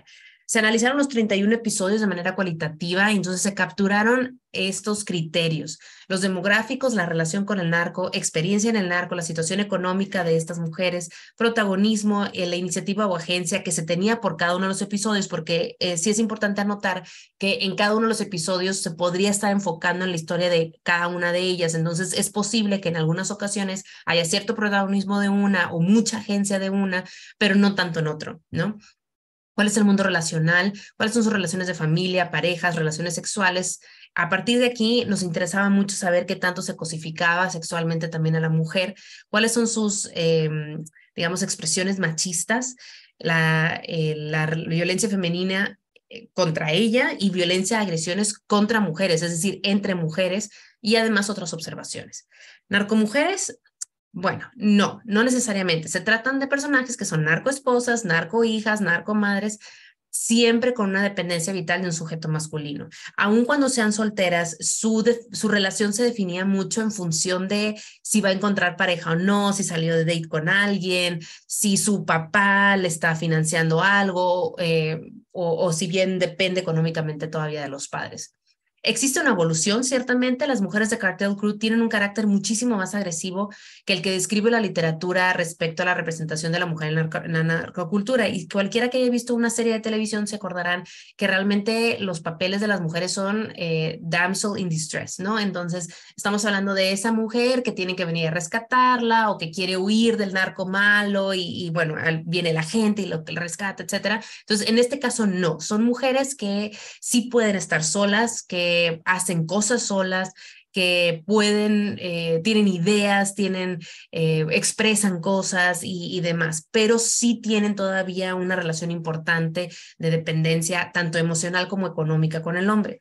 Se analizaron los treinta y uno episodios de manera cualitativa y entonces se capturaron estos criterios: los demográficos, la relación con el narco, experiencia en el narco, la situación económica de estas mujeres, protagonismo, eh, la iniciativa o agencia que se tenía por cada uno de los episodios, porque eh, sí es importante anotar que en cada uno de los episodios se podría estar enfocando en la historia de cada una de ellas. Entonces es posible que en algunas ocasiones haya cierto protagonismo de una o mucha agencia de una, pero no tanto en otro, ¿no? ¿Cuál es el mundo relacional? ¿Cuáles son sus relaciones de familia, parejas, relaciones sexuales? A partir de aquí nos interesaba mucho saber qué tanto se cosificaba sexualmente también a la mujer, cuáles son sus, eh, digamos, expresiones machistas, la, eh, la violencia femenina contra ella y violencia, agresiones contra mujeres, es decir, entre mujeres, y además otras observaciones. Narcomujeres. Bueno, no, no necesariamente. Se tratan de personajes que son narcoesposas, narcohijas, narcomadres, siempre con una dependencia vital de un sujeto masculino. Aun cuando sean solteras, su, de, su relación se definía mucho en función de si va a encontrar pareja o no, si salió de date con alguien, si su papá le está financiando algo, eh, o, o si bien depende económicamente todavía de los padres. Existe una evolución, ciertamente. Las mujeres de Cartel Crew tienen un carácter muchísimo más agresivo que el que describe la literatura respecto a la representación de la mujer en la, narco, en la narcocultura. Y cualquiera que haya visto una serie de televisión se acordarán que realmente los papeles de las mujeres son eh, damsel in distress, ¿no? Entonces, estamos hablando de esa mujer que tiene que venir a rescatarla o que quiere huir del narco malo y, y bueno, viene la gente y lo rescata, etcétera. Entonces, en este caso, no. Son mujeres que sí pueden estar solas, que hacen cosas solas, que pueden, eh, tienen ideas, tienen, eh, expresan cosas y, y demás, pero sí tienen todavía una relación importante de dependencia, tanto emocional como económica, con el hombre.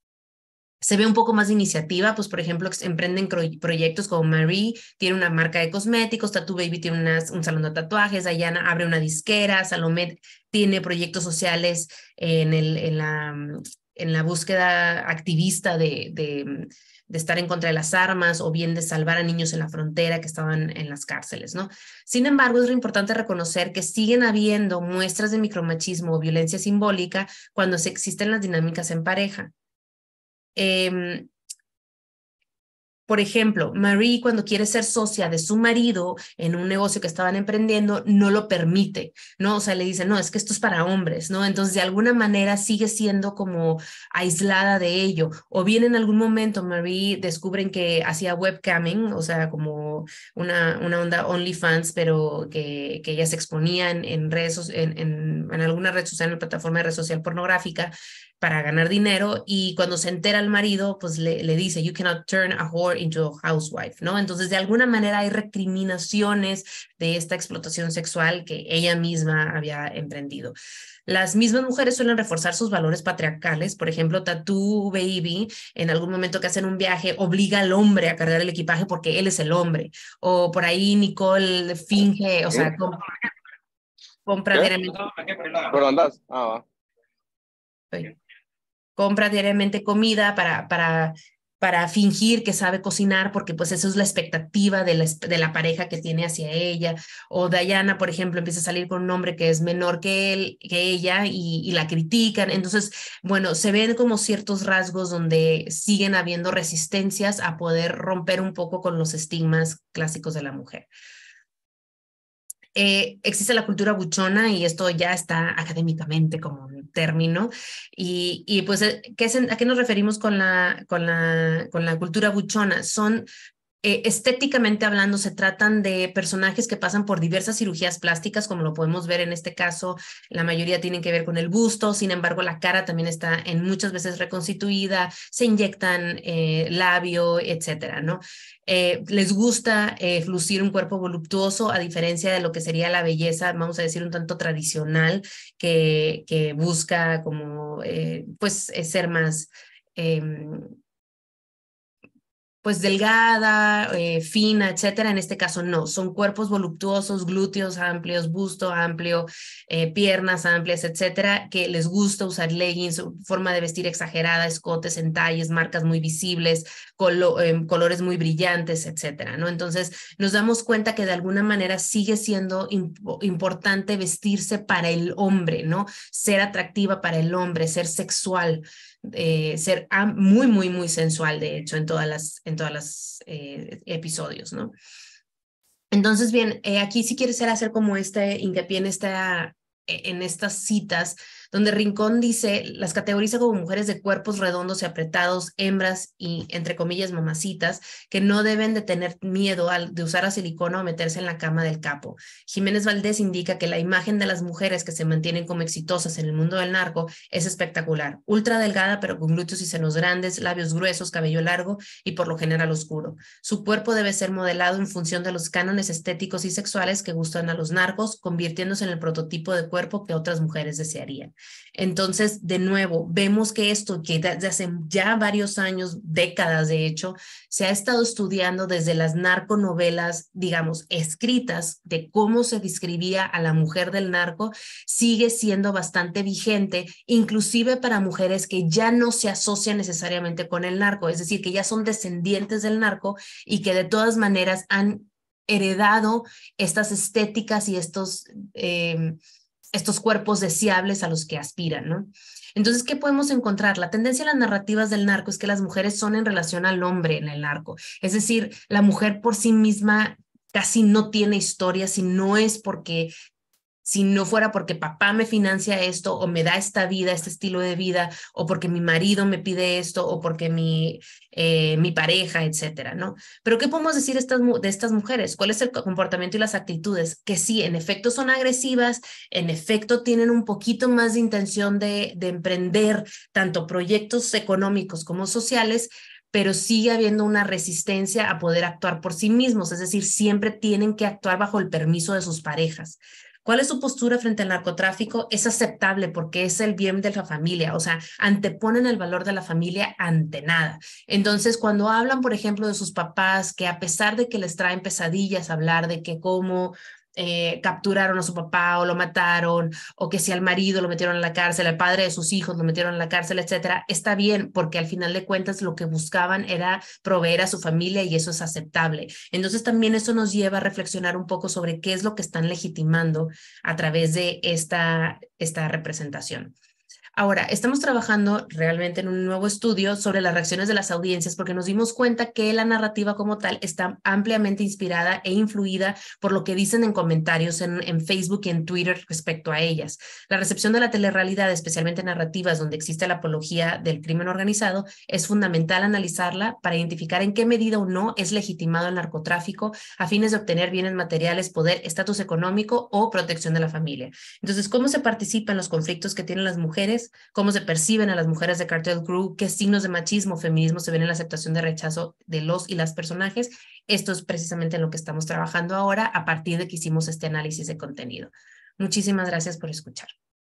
Se ve un poco más de iniciativa, pues por ejemplo, emprenden proyectos como Marie tiene una marca de cosméticos, Tattoo Baby tiene unas, un salón de tatuajes, Dayana abre una disquera, Salomé tiene proyectos sociales en, el, en, la, en la búsqueda activista de, de, de estar en contra de las armas o bien de salvar a niños en la frontera que estaban en las cárceles, ¿no? Sin embargo, es importante reconocer que siguen habiendo muestras de micromachismo o violencia simbólica cuando se existen las dinámicas en pareja. Eh, por ejemplo, Marie, cuando quiere ser socia de su marido en un negocio que estaban emprendiendo, no lo permite, ¿no? O sea, le dice, no, es que esto es para hombres, ¿no? Entonces, de alguna manera sigue siendo como aislada de ello. O bien en algún momento Marie descubren que hacía webcamming, o sea, como una, una onda OnlyFans, pero que, que ella se exponía en, en redes, en, en, en alguna red social, en una plataforma de red social pornográfica, para ganar dinero, y cuando se entera el marido, pues le, le dice, you cannot turn a whore into a housewife, ¿no? Entonces, de alguna manera hay recriminaciones de esta explotación sexual que ella misma había emprendido. Las mismas mujeres suelen reforzar sus valores patriarcales. Por ejemplo, Tattoo Baby, en algún momento que hacen un viaje, obliga al hombre a cargar el equipaje porque él es el hombre. O por ahí Nicole finge, o sea, compra, compra diariamente. ¿Por dónde andas? Ah, va. Oye. Compra diariamente comida para, para, para fingir que sabe cocinar, porque pues eso es la expectativa de la, de la pareja que tiene hacia ella. O Dayana, por ejemplo, empieza a salir con un hombre que es menor que él, que ella, y, y la critican. Entonces, bueno, se ven como ciertos rasgos donde siguen habiendo resistencias a poder romper un poco con los estigmas clásicos de la mujer. Eh, existe la cultura buchona, y esto ya está académicamente como un término, y, y pues, ¿qué es, ¿a qué nos referimos con la, con la, con la cultura buchona? Son, eh, estéticamente hablando, se tratan de personajes que pasan por diversas cirugías plásticas, como lo podemos ver en este caso. La mayoría tienen que ver con el busto, sin embargo la cara también está en muchas veces reconstituida, se inyectan eh, labio, etcétera, ¿no? Eh, les gusta eh, lucir un cuerpo voluptuoso, a diferencia de lo que sería la belleza, vamos a decir, un tanto tradicional, que, que busca como, eh, pues, ser más... Eh, pues delgada, eh, fina, etcétera. En este caso no, son cuerpos voluptuosos, glúteos amplios, busto amplio, eh, piernas amplias, etcétera, que les gusta usar leggings, forma de vestir exagerada, escotes, entalles, marcas muy visibles, colo eh, colores muy brillantes, etcétera, ¿no? Entonces nos damos cuenta que de alguna manera sigue siendo imp importante vestirse para el hombre, ¿no? Ser atractiva para el hombre, ser sexual. Eh, ser muy, muy, muy sensual, de hecho, en todas las, en todas las eh, episodios, ¿no? Entonces, bien, eh, aquí sí quisiera hacer como este hincapié en, esta, en estas citas, donde Rincón dice, las categoriza como mujeres de cuerpos redondos y apretados, hembras y, entre comillas, mamacitas, que no deben de tener miedo al, de usar a silicona o meterse en la cama del capo. Jiménez Valdés indica que la imagen de las mujeres que se mantienen como exitosas en el mundo del narco es espectacular, ultra delgada pero con glúteos y senos grandes, labios gruesos, cabello largo y por lo general oscuro. Su cuerpo debe ser modelado en función de los cánones estéticos y sexuales que gustan a los narcos, convirtiéndose en el prototipo de cuerpo que otras mujeres desearían. Entonces, de nuevo, vemos que esto que desde hace ya varios años, décadas de hecho, se ha estado estudiando desde las narconovelas, digamos, escritas de cómo se describía a la mujer del narco, sigue siendo bastante vigente, inclusive para mujeres que ya no se asocian necesariamente con el narco, es decir, que ya son descendientes del narco y que de todas maneras han heredado estas estéticas y estos... Eh, estos cuerpos deseables a los que aspiran, ¿no? Entonces, ¿qué podemos encontrar? La tendencia en las narrativas del narco es que las mujeres son en relación al hombre en el narco. Es decir, la mujer por sí misma casi no tiene historia si no es porque... si no fuera porque papá me financia esto o me da esta vida, este estilo de vida, o porque mi marido me pide esto, o porque mi, eh, mi pareja, etcétera, ¿no? Pero ¿qué podemos decir estas, de estas mujeres? ¿Cuál es el comportamiento y las actitudes? Que sí, en efecto son agresivas, en efecto tienen un poquito más de intención de, de emprender tanto proyectos económicos como sociales, pero sigue habiendo una resistencia a poder actuar por sí mismos, es decir, siempre tienen que actuar bajo el permiso de sus parejas. ¿Cuál es su postura frente al narcotráfico? Es aceptable porque es el bien de la familia, o sea, anteponen el valor de la familia ante nada. Entonces, cuando hablan, por ejemplo, de sus papás, que a pesar de que les traen pesadillas hablar de que cómo eh, capturaron a su papá o lo mataron, o que si al marido lo metieron en la cárcel, al padre de sus hijos lo metieron en la cárcel, etcétera, está bien, porque al final de cuentas lo que buscaban era proveer a su familia y eso es aceptable. Entonces también eso nos lleva a reflexionar un poco sobre qué es lo que están legitimando a través de esta, esta representación. Ahora, estamos trabajando realmente en un nuevo estudio sobre las reacciones de las audiencias porque nos dimos cuenta que la narrativa como tal está ampliamente inspirada e influida por lo que dicen en comentarios en, en Facebook y en Twitter respecto a ellas. La recepción de la telerrealidad, especialmente narrativas donde existe la apología del crimen organizado, es fundamental analizarla para identificar en qué medida o no es legitimado el narcotráfico a fines de obtener bienes materiales, poder, estatus económico o protección de la familia. Entonces, ¿cómo se participa en los conflictos que tienen las mujeres? ¿Cómo se perciben a las mujeres de Cartel Crew? ¿Qué signos de machismo, feminismo se ven en la aceptación de rechazo de los y las personajes? Esto es precisamente en lo que estamos trabajando ahora a partir de que hicimos este análisis de contenido. Muchísimas gracias por escuchar.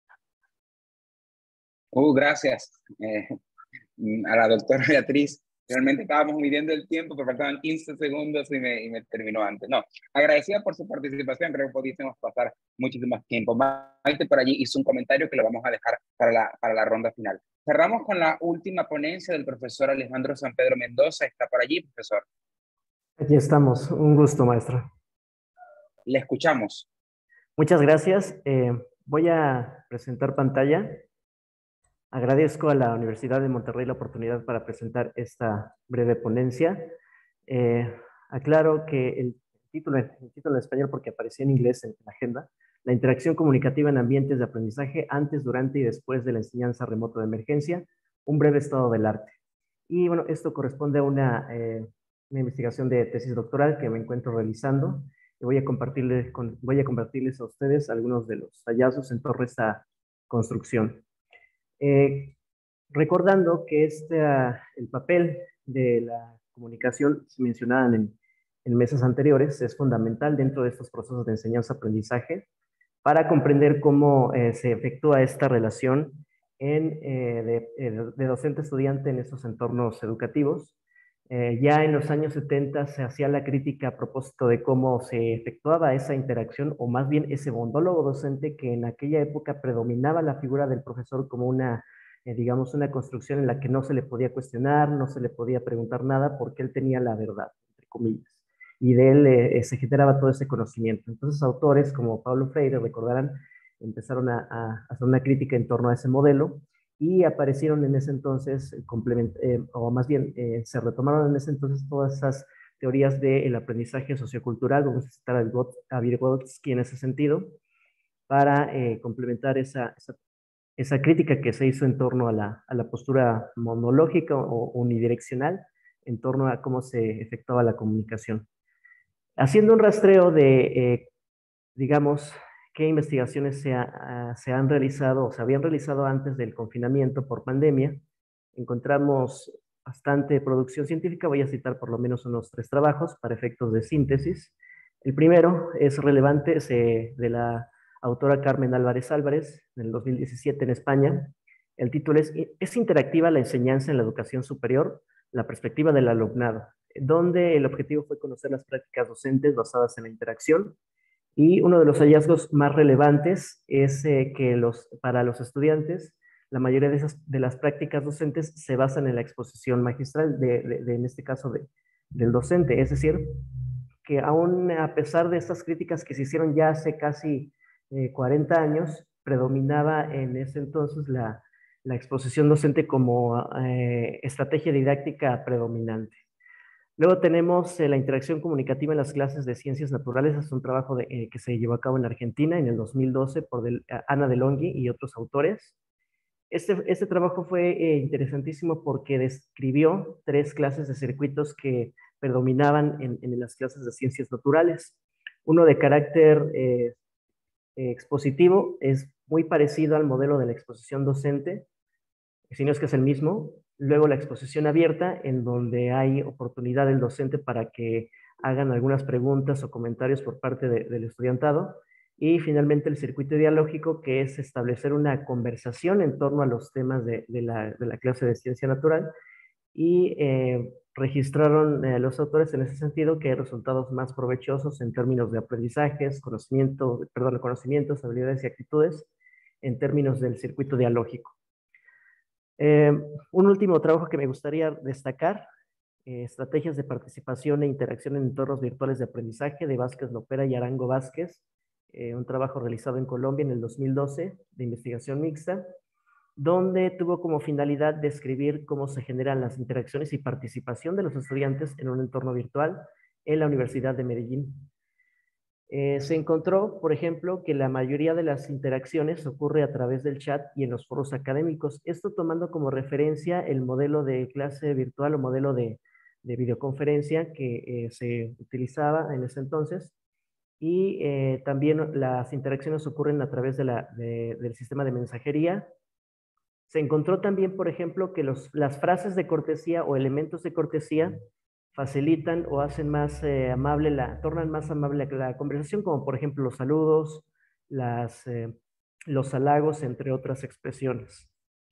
Uh, gracias eh, a la doctora Beatriz. Realmente estábamos midiendo el tiempo, pero faltaban quince segundos y me, y me terminó antes. No, agradecida por su participación, creo que pudiésemos pasar muchísimo más tiempo. Maite por allí hizo un comentario que lo vamos a dejar para la, para la ronda final. Cerramos con la última ponencia del profesor Alejandro San Pedro Mendoza. ¿Está por allí, profesor? Aquí estamos. Un gusto, maestra. Le escuchamos. Muchas gracias. Eh, voy a presentar pantalla. Agradezco a la Universidad de Monterrey la oportunidad para presentar esta breve ponencia. Eh, aclaro que el título, el título en español, porque aparecía en inglés en la agenda, la interacción comunicativa en ambientes de aprendizaje antes, durante y después de la enseñanza remota de emergencia, un breve estado del arte. Y bueno, esto corresponde a una, eh, una investigación de tesis doctoral que me encuentro realizando y voy a compartirles, con, voy a compartirles a ustedes algunos de los hallazgos en torno a esta construcción. Eh, recordando que este, uh, el papel de la comunicación mencionada en, en mesas anteriores es fundamental dentro de estos procesos de enseñanza-aprendizaje para comprender cómo eh, se efectúa esta relación en, eh, de, de docente-estudiante en estos entornos educativos. Eh, ya en los años setenta se hacía la crítica a propósito de cómo se efectuaba esa interacción, o más bien ese monólogo docente, que en aquella época predominaba la figura del profesor como una, eh, digamos, una construcción en la que no se le podía cuestionar, no se le podía preguntar nada, porque él tenía la verdad, entre comillas, y de él eh, se generaba todo ese conocimiento. Entonces autores como Paulo Freire, recordarán, empezaron a, a hacer una crítica en torno a ese modelo, y aparecieron en ese entonces, eh, o más bien eh, se retomaron en ese entonces todas esas teorías del aprendizaje sociocultural. Vamos a citar a Vygotsky en ese sentido, para eh, complementar esa, esa, esa crítica que se hizo en torno a la, a la postura monológica o unidireccional en torno a cómo se efectuaba la comunicación. Haciendo un rastreo de, eh, digamos, qué investigaciones se, ha, se han realizado o se habían realizado antes del confinamiento por pandemia, encontramos bastante producción científica. Voy a citar por lo menos unos tres trabajos para efectos de síntesis. El primero es relevante, es eh, de la autora Carmen Álvarez Álvarez, en el dos mil diecisiete en España. El título es ¿Es interactiva la enseñanza en la educación superior? La perspectiva del alumnado, donde el objetivo fue conocer las prácticas docentes basadas en la interacción. Y uno de los hallazgos más relevantes es eh, que los, para los estudiantes, la mayoría de, esas, de las prácticas docentes se basan en la exposición magistral, de, de, de en este caso de, del docente. Es decir, que aún a pesar de estas críticas que se hicieron ya hace casi eh, cuarenta años, predominaba en ese entonces la, la exposición docente como eh, estrategia didáctica predominante. Luego tenemos eh, la interacción comunicativa en las clases de ciencias naturales. Es un trabajo de, eh, que se llevó a cabo en Argentina en el dos mil doce por del, Ana de Longhi y otros autores. Este, este trabajo fue eh, interesantísimo porque describió tres clases de circuitos que predominaban en, en las clases de ciencias naturales. Uno de carácter eh, expositivo, es muy parecido al modelo de la exposición docente, si no es que es el mismo. Luego la exposición abierta, en donde hay oportunidad del docente para que hagan algunas preguntas o comentarios por parte de, del estudiantado. Y finalmente el circuito dialógico, que es establecer una conversación en torno a los temas de, de, la, de la clase de ciencia natural. Y eh, registraron eh, los autores en ese sentido que hay resultados más provechosos en términos de aprendizajes, conocimiento, perdón, conocimientos, habilidades y actitudes en términos del circuito dialógico. Eh, un último trabajo que me gustaría destacar, eh, estrategias de participación e interacción en entornos virtuales de aprendizaje, de Vázquez Lopera y Arango Vázquez, eh, un trabajo realizado en Colombia en el dos mil doce de investigación mixta, donde tuvo como finalidad describir cómo se generan las interacciones y participación de los estudiantes en un entorno virtual en la Universidad de Medellín. Eh, se encontró, por ejemplo, que la mayoría de las interacciones ocurre a través del chat y en los foros académicos. Esto tomando como referencia el modelo de clase virtual o modelo de, de videoconferencia que eh, se utilizaba en ese entonces. Y eh, también las interacciones ocurren a través de la, de, del sistema de mensajería. Se encontró también, por ejemplo, que los, las frases de cortesía o elementos de cortesía facilitan o hacen más eh, amable, la, tornan más amable la conversación, como por ejemplo los saludos, las, eh, los halagos, entre otras expresiones.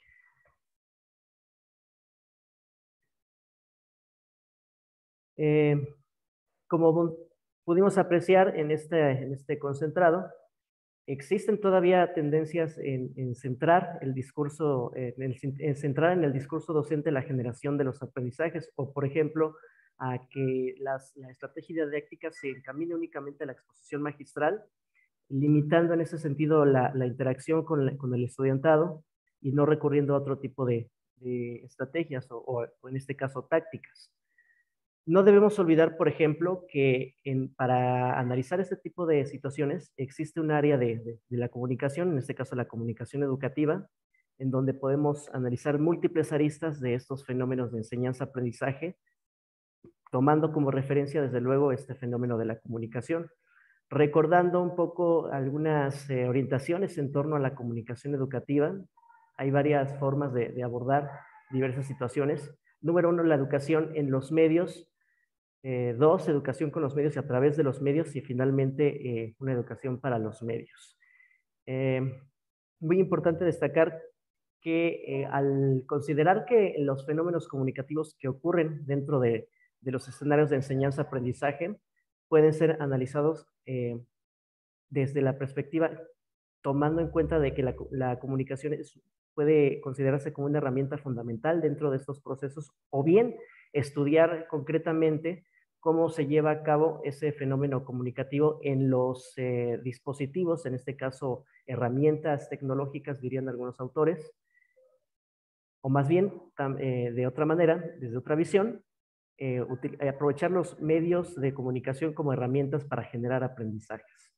Eh, como pudimos apreciar en este, en este concentrado, existen todavía tendencias en, en centrar el discurso, en, el, en centrar en el discurso docente la generación de los aprendizajes, o por ejemplo, a que las, la estrategia didáctica se encamine únicamente a la exposición magistral, limitando en ese sentido la, la interacción con, la, con el estudiantado y no recurriendo a otro tipo de, de estrategias o, o, o en este caso tácticas. No debemos olvidar, por ejemplo, que en, para analizar este tipo de situaciones existe un área de, de, de la comunicación, en este caso la comunicación educativa, en donde podemos analizar múltiples aristas de estos fenómenos de enseñanza-aprendizaje, tomando como referencia, desde luego, este fenómeno de la comunicación, recordando un poco algunas eh, orientaciones en torno a la comunicación educativa. Hay varias formas de, de abordar diversas situaciones. Número uno, la educación en los medios. Eh, dos, educación con los medios y a través de los medios. Y finalmente, eh, una educación para los medios. Eh, muy importante destacar que eh, al considerar que los fenómenos comunicativos que ocurren dentro de, de los escenarios de enseñanza-aprendizaje pueden ser analizados eh, desde la perspectiva, tomando en cuenta de que la, la comunicación es, puede considerarse como una herramienta fundamental dentro de estos procesos, o bien estudiar concretamente cómo se lleva a cabo ese fenómeno comunicativo en los eh, dispositivos, en este caso herramientas tecnológicas, dirían algunos autores, o más bien, tam, eh, de otra manera, desde otra visión, eh, aprovechar los medios de comunicación como herramientas para generar aprendizajes.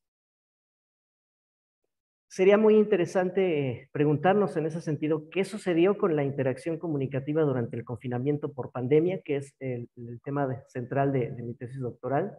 Sería muy interesante preguntarnos en ese sentido qué sucedió con la interacción comunicativa durante el confinamiento por pandemia, que es el, el tema de, central de, de mi tesis doctoral,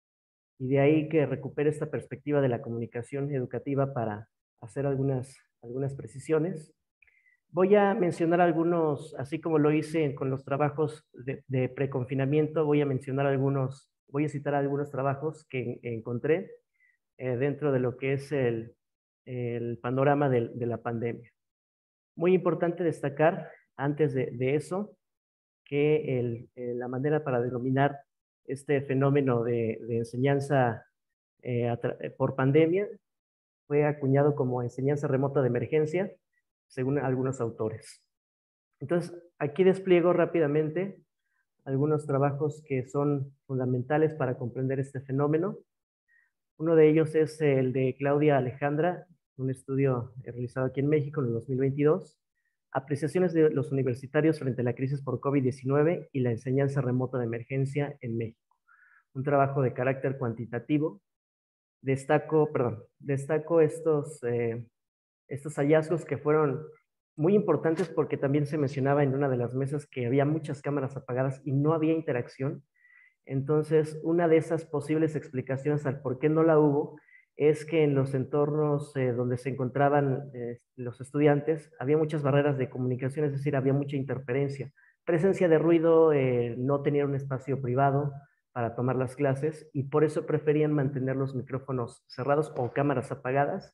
y de ahí que recupere esta perspectiva de la comunicación educativa para hacer algunas, algunas precisiones. Voy a mencionar algunos, así como lo hice con los trabajos de, de preconfinamiento, voy a mencionar algunos, voy a citar algunos trabajos que encontré eh, dentro de lo que es el el panorama de, de la pandemia. Muy importante destacar, antes de, de eso, que el, eh, la manera para denominar este fenómeno de, de enseñanza eh, por pandemia fue acuñado como enseñanza remota de emergencia, según algunos autores. Entonces, aquí despliego rápidamente algunos trabajos que son fundamentales para comprender este fenómeno. Uno de ellos es el de Claudia Alejandra, un estudio realizado aquí en México en el dos mil veintidós, apreciaciones de los universitarios frente a la crisis por COVID diecinueve y la enseñanza remota de emergencia en México. Un trabajo de carácter cuantitativo. Destaco, perdón, destaco estos, eh, estos hallazgos que fueron muy importantes porque también se mencionaba en una de las mesas que había muchas cámaras apagadas y no había interacción. Entonces, una de esas posibles explicaciones al por qué no la hubo es que en los entornos eh, donde se encontraban eh, los estudiantes había muchas barreras de comunicación, es decir, había mucha interferencia. Presencia de ruido, eh, no tenían un espacio privado para tomar las clases y por eso preferían mantener los micrófonos cerrados o cámaras apagadas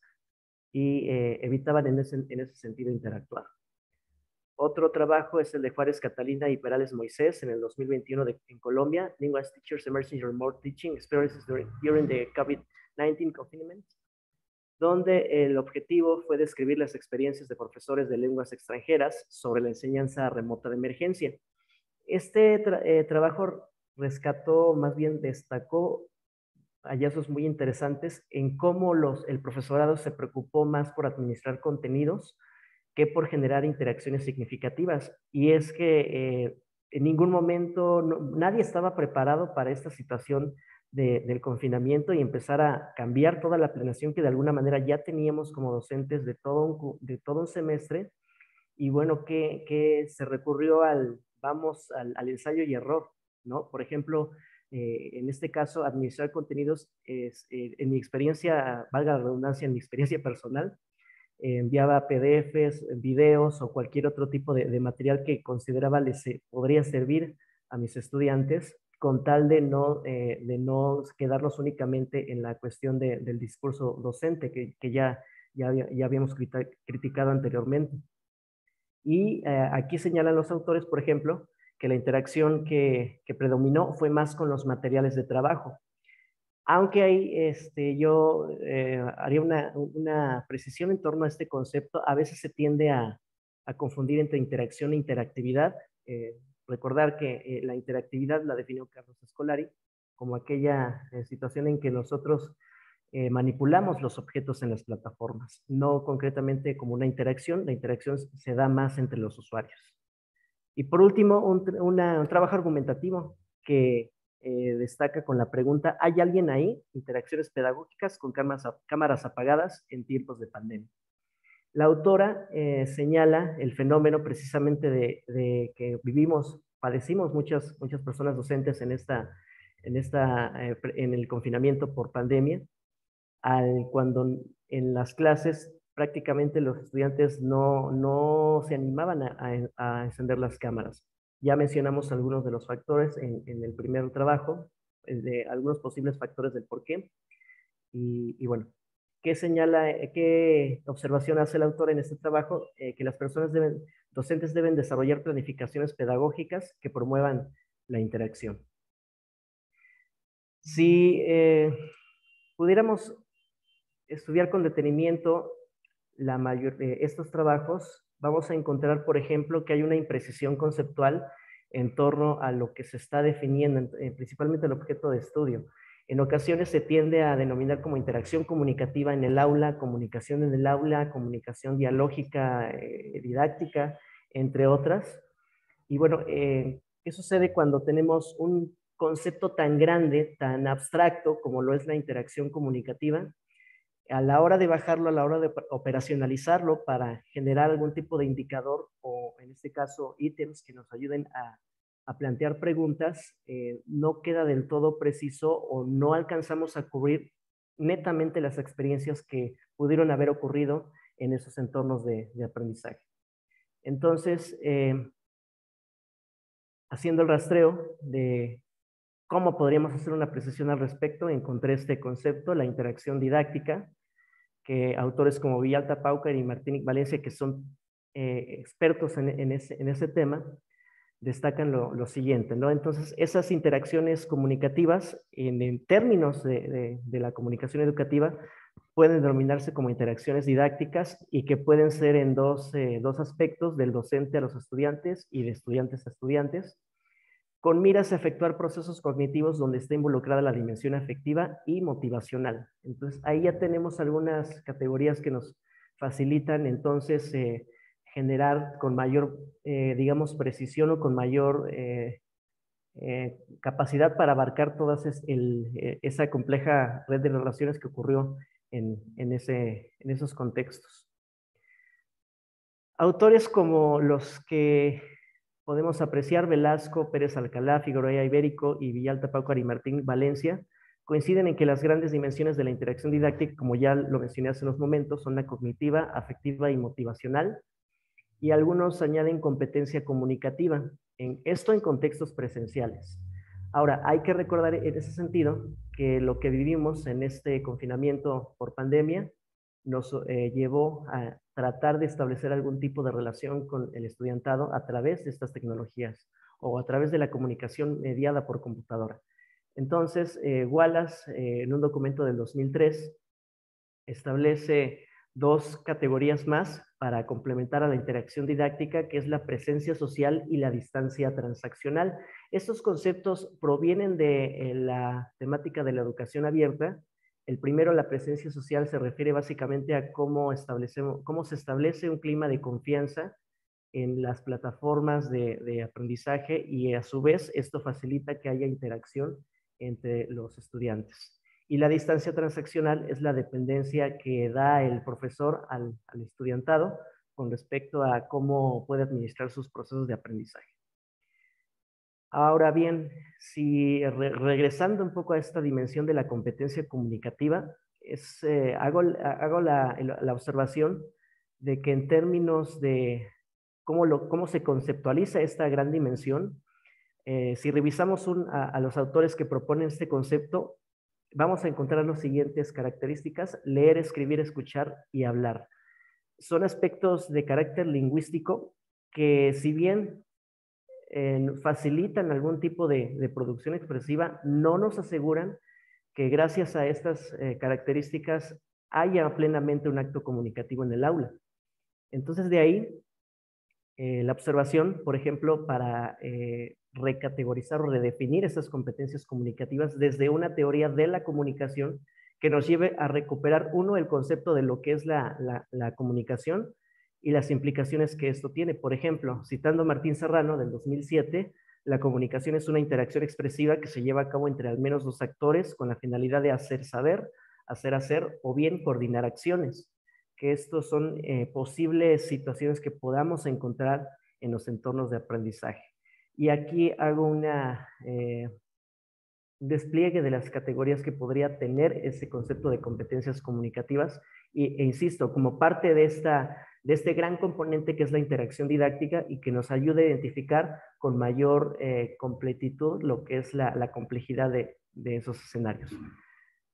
y eh, evitaban en ese, en ese sentido interactuar. Otro trabajo es el de Juárez Catalina y Perales Moisés en el dos mil veintiuno de, en Colombia, Linguist Teachers Emerging Remote Teaching Experiences During, during the COVID nineteen Confinement, donde el objetivo fue describir las experiencias de profesores de lenguas extranjeras sobre la enseñanza remota de emergencia. Este tra eh, trabajo rescató, más bien destacó hallazgos muy interesantes en cómo los, el profesorado se preocupó más por administrar contenidos que por generar interacciones significativas. Y es que eh, en ningún momento no, nadie estaba preparado para esta situación de, del confinamiento y empezar a cambiar toda la planeación que de alguna manera ya teníamos como docentes de todo un, de todo un semestre. Y bueno, que, que se recurrió al, vamos, al, al ensayo y error, ¿no? Por ejemplo, eh, en este caso, administrar contenidos es, eh, en mi experiencia, valga la redundancia, en mi experiencia personal, eh, enviaba P D Fs, videos o cualquier otro tipo de, de material que consideraba les eh, podría servir a mis estudiantes con tal de no, eh, de no quedarnos únicamente en la cuestión de, del discurso docente que, que ya, ya, ya habíamos criticado anteriormente. Y eh, aquí señalan los autores, por ejemplo, que la interacción que, que predominó fue más con los materiales de trabajo. Aunque ahí este, yo eh, haría una, una precisión en torno a este concepto, a veces se tiende a, a confundir entre interacción e interactividad. Eh, recordar que eh, la interactividad la definió Carlos Scolari como aquella eh, situación en que nosotros eh, manipulamos los objetos en las plataformas, no concretamente como una interacción. La interacción se da más entre los usuarios. Y por último, un, una, un trabajo argumentativo que eh, destaca con la pregunta, ¿hay alguien ahí? Interacciones pedagógicas con cámaras, cámaras apagadas en tiempos de pandemia. La autora eh, señala el fenómeno precisamente de, de que vivimos, padecimos muchas, muchas personas docentes en, esta, en, esta, eh, en el confinamiento por pandemia, al, cuando en las clases prácticamente los estudiantes no, no se animaban a, a, a encender las cámaras. Ya mencionamos algunos de los factores en, en el primer trabajo, de algunos posibles factores del por qué. Y, y bueno, ¿Qué señala, qué observación hace el autor en este trabajo? Eh, que las personas deben, docentes deben desarrollar planificaciones pedagógicas que promuevan la interacción. Si eh, pudiéramos estudiar con detenimiento la mayor, eh, estos trabajos, vamos a encontrar, por ejemplo, que hay una imprecisión conceptual en torno a lo que se está definiendo, eh, principalmente el objeto de estudio. En ocasiones se tiende a denominar como interacción comunicativa en el aula, comunicación en el aula, comunicación dialógica, eh, didáctica, entre otras. Y bueno, eh, ¿qué sucede cuando tenemos un concepto tan grande, tan abstracto como lo es la interacción comunicativa? A la hora de bajarlo, a la hora de operacionalizarlo para generar algún tipo de indicador o en este caso ítems que nos ayuden a, a plantear preguntas, eh, no queda del todo preciso o no alcanzamos a cubrir netamente las experiencias que pudieron haber ocurrido en esos entornos de, de aprendizaje. Entonces, eh, haciendo el rastreo de cómo podríamos hacer una apreciación al respecto, encontré este concepto, la interacción didáctica, que autores como Villalta Paucar y Martín Valencia, que son eh, expertos en, en, ese, en ese tema, destacan lo, lo siguiente, ¿no? Entonces, esas interacciones comunicativas, en, en términos de, de, de la comunicación educativa, pueden denominarse como interacciones didácticas y que pueden ser en dos, eh, dos aspectos, del docente a los estudiantes y de estudiantes a estudiantes, con miras a efectuar procesos cognitivos donde está involucrada la dimensión afectiva y motivacional. Entonces, ahí ya tenemos algunas categorías que nos facilitan entonces eh, generar con mayor, eh, digamos, precisión o con mayor eh, eh, capacidad para abarcar toda esa compleja red de relaciones que ocurrió en, en, ese, en esos contextos. Autores como los que podemos apreciar, Velasco, Pérez Alcalá, Figueroa Ibérico y Villalta Paucar y Martín Valencia, coinciden en que las grandes dimensiones de la interacción didáctica, como ya lo mencioné hace unos momentos, son la cognitiva, afectiva y motivacional, y algunos añaden competencia comunicativa, en, esto en contextos presenciales. Ahora, hay que recordar en ese sentido que lo que vivimos en este confinamiento por pandemia nos eh, llevó a tratar de establecer algún tipo de relación con el estudiantado a través de estas tecnologías o a través de la comunicación mediada por computadora. Entonces, eh, Wallace, eh, en un documento del dos mil tres, establece dos categorías más para complementar a la interacción didáctica, que es la presencia social y la distancia transaccional. Estos conceptos provienen de la temática de la educación abierta. El primero, la presencia social, se refiere básicamente a cómo, establecemos, cómo se establece un clima de confianza en las plataformas de, de aprendizaje y a su vez esto facilita que haya interacción entre los estudiantes. Y la distancia transaccional es la dependencia que da el profesor al, al estudiantado con respecto a cómo puede administrar sus procesos de aprendizaje. Ahora bien, si re, regresando un poco a esta dimensión de la competencia comunicativa, es, eh, hago, hago la, la observación de que en términos de cómo, lo, cómo se conceptualiza esta gran dimensión, eh, si revisamos un, a, a los autores que proponen este concepto, vamos a encontrar las siguientes características: leer, escribir, escuchar y hablar. Son aspectos de carácter lingüístico que, si bien eh, facilitan algún tipo de, de producción expresiva, no nos aseguran que gracias a estas eh, características haya plenamente un acto comunicativo en el aula. Entonces, de ahí eh, la observación, por ejemplo, para eh, recategorizar o redefinir esas competencias comunicativas desde una teoría de la comunicación que nos lleve a recuperar, uno, el concepto de lo que es la, la, la comunicación y las implicaciones que esto tiene. Por ejemplo, citando a Martín Serrano del dos mil siete, la comunicación es una interacción expresiva que se lleva a cabo entre al menos dos actores con la finalidad de hacer saber, hacer hacer o bien coordinar acciones. Que estos son eh, posibles situaciones que podamos encontrar en los entornos de aprendizaje. Y aquí hago una, eh, un despliegue de las categorías que podría tener ese concepto de competencias comunicativas y, e insisto, como parte de, esta, de este gran componente que es la interacción didáctica y que nos ayude a identificar con mayor eh, completitud lo que es la, la complejidad de, de esos escenarios.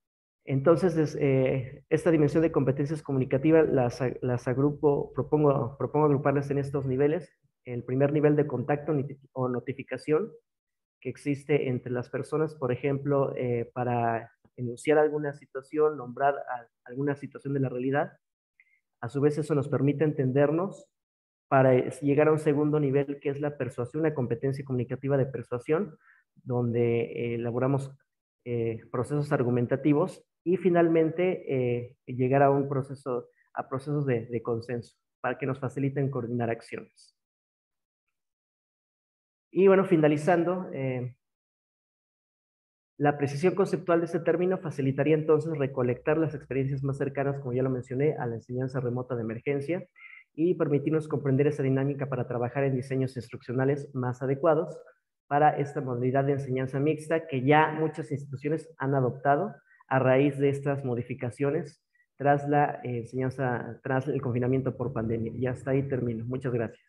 Entonces, eh, esta dimensión de competencias comunicativas las, las agrupo, propongo, propongo agruparlas en estos niveles. El primer nivel de contacto o notificación que existe entre las personas, por ejemplo, eh, para enunciar alguna situación, nombrar a, alguna situación de la realidad. A su vez, eso nos permite entendernos para llegar a un segundo nivel, que es la persuasión, una competencia comunicativa de persuasión, donde eh, elaboramos eh, procesos argumentativos y finalmente eh, llegar a un proceso, a procesos de, de consenso, para que nos faciliten coordinar acciones. Y bueno, finalizando, eh, la precisión conceptual de este término facilitaría entonces recolectar las experiencias más cercanas, como ya lo mencioné, a la enseñanza remota de emergencia y permitirnos comprender esa dinámica para trabajar en diseños instruccionales más adecuados para esta modalidad de enseñanza mixta que ya muchas instituciones han adoptado a raíz de estas modificaciones tras la eh, enseñanza, tras el confinamiento por pandemia. Y hasta ahí termino. Muchas gracias.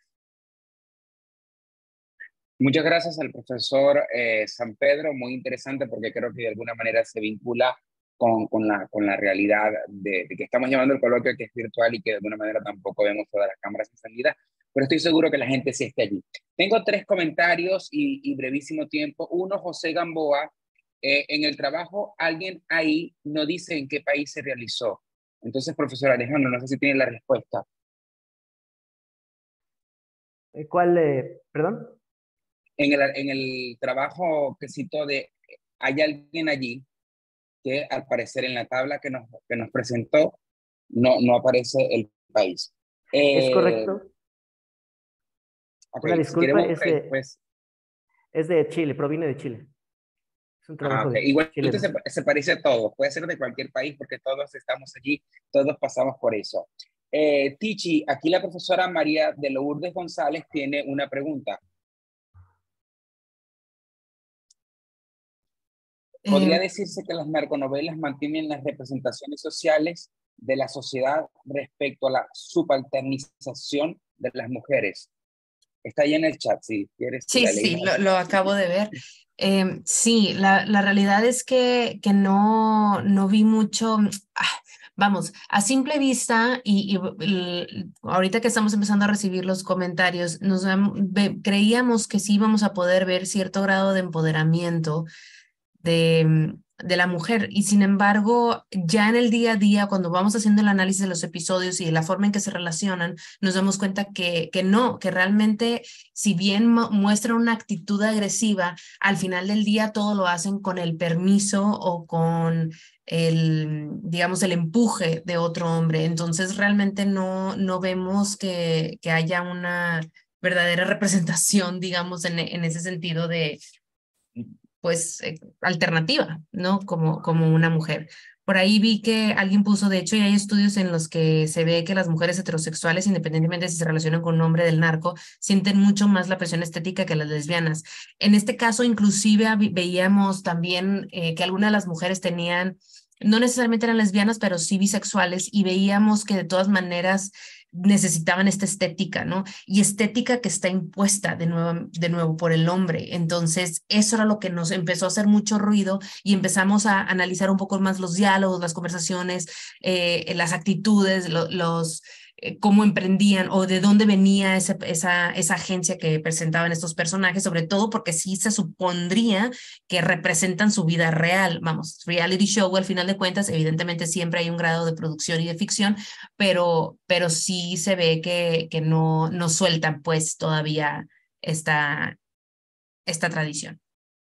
Muchas gracias al profesor eh, San Pedro, muy interesante porque creo que de alguna manera se vincula con, con, la, con la realidad de, de que estamos llevando el coloquio que es virtual y que de alguna manera tampoco vemos todas las cámaras encendidas, pero estoy seguro que la gente sí esté allí. Tengo tres comentarios y, y brevísimo tiempo. Uno, José Gamboa, eh, en el trabajo alguien ahí no dice en qué país se realizó. Entonces, profesor Alejandro, no sé si tiene la respuesta. ¿Cuál, eh, perdón? En el, en el trabajo que citó de, hay alguien allí que al parecer en la tabla que nos, que nos presentó no, no aparece el país. Eh, es correcto. Okay, Una si disculpa, quiere, es de, pues, es de Chile, proviene de Chile. Es un trabajo ah, okay. de Igualmente Chile. se, se parece a todos, puede ser de cualquier país porque todos estamos allí, todos pasamos por eso. Eh, Tichi, aquí la profesora María de Lourdes González tiene una pregunta. ¿Podría Eh, decirse que las narconovelas mantienen las representaciones sociales de la sociedad respecto a la subalternización de las mujeres? Está ahí en el chat, si quieres que sí, la sí, leas. lo, lo acabo de ver. Eh, sí, la, la realidad es que, que no, no vi mucho, ah, vamos, a simple vista y, y, y ahorita que estamos empezando a recibir los comentarios, nos ve, creíamos que sí íbamos a poder ver cierto grado de empoderamiento de, de la mujer. Y sin embargo, ya en el día a día, cuando vamos haciendo el análisis de los episodios y de la forma en que se relacionan, nos damos cuenta que, que no, que realmente, si bien muestran una actitud agresiva, al final del día todo lo hacen con el permiso o con el, digamos, el empuje de otro hombre. Entonces, realmente no, no vemos que, que haya una verdadera representación, digamos, en, en ese sentido de pues eh, alternativa, ¿no? Como, como una mujer. Por ahí vi que alguien puso, de hecho, y hay estudios en los que se ve que las mujeres heterosexuales, independientemente de si se relacionan con un hombre del narco, sienten mucho más la presión estética que las lesbianas. En este caso, inclusive veíamos también eh, que algunas de las mujeres tenían, no necesariamente eran lesbianas, pero sí bisexuales, y veíamos que de todas maneras necesitaban esta estética, ¿no? Y estética que está impuesta de nuevo, de nuevo por el hombre. Entonces, eso era lo que nos empezó a hacer mucho ruido y empezamos a analizar un poco más los diálogos, las conversaciones, eh, las actitudes, lo, los eh, cómo emprendían o de dónde venía esa, esa, esa agencia que presentaban estos personajes, sobre todo porque sí se supondría que representan su vida real. Vamos, reality show, al final de cuentas, evidentemente siempre hay un grado de producción y de ficción, pero, pero sí se ve que, que no, no sueltan pues todavía esta, esta tradición.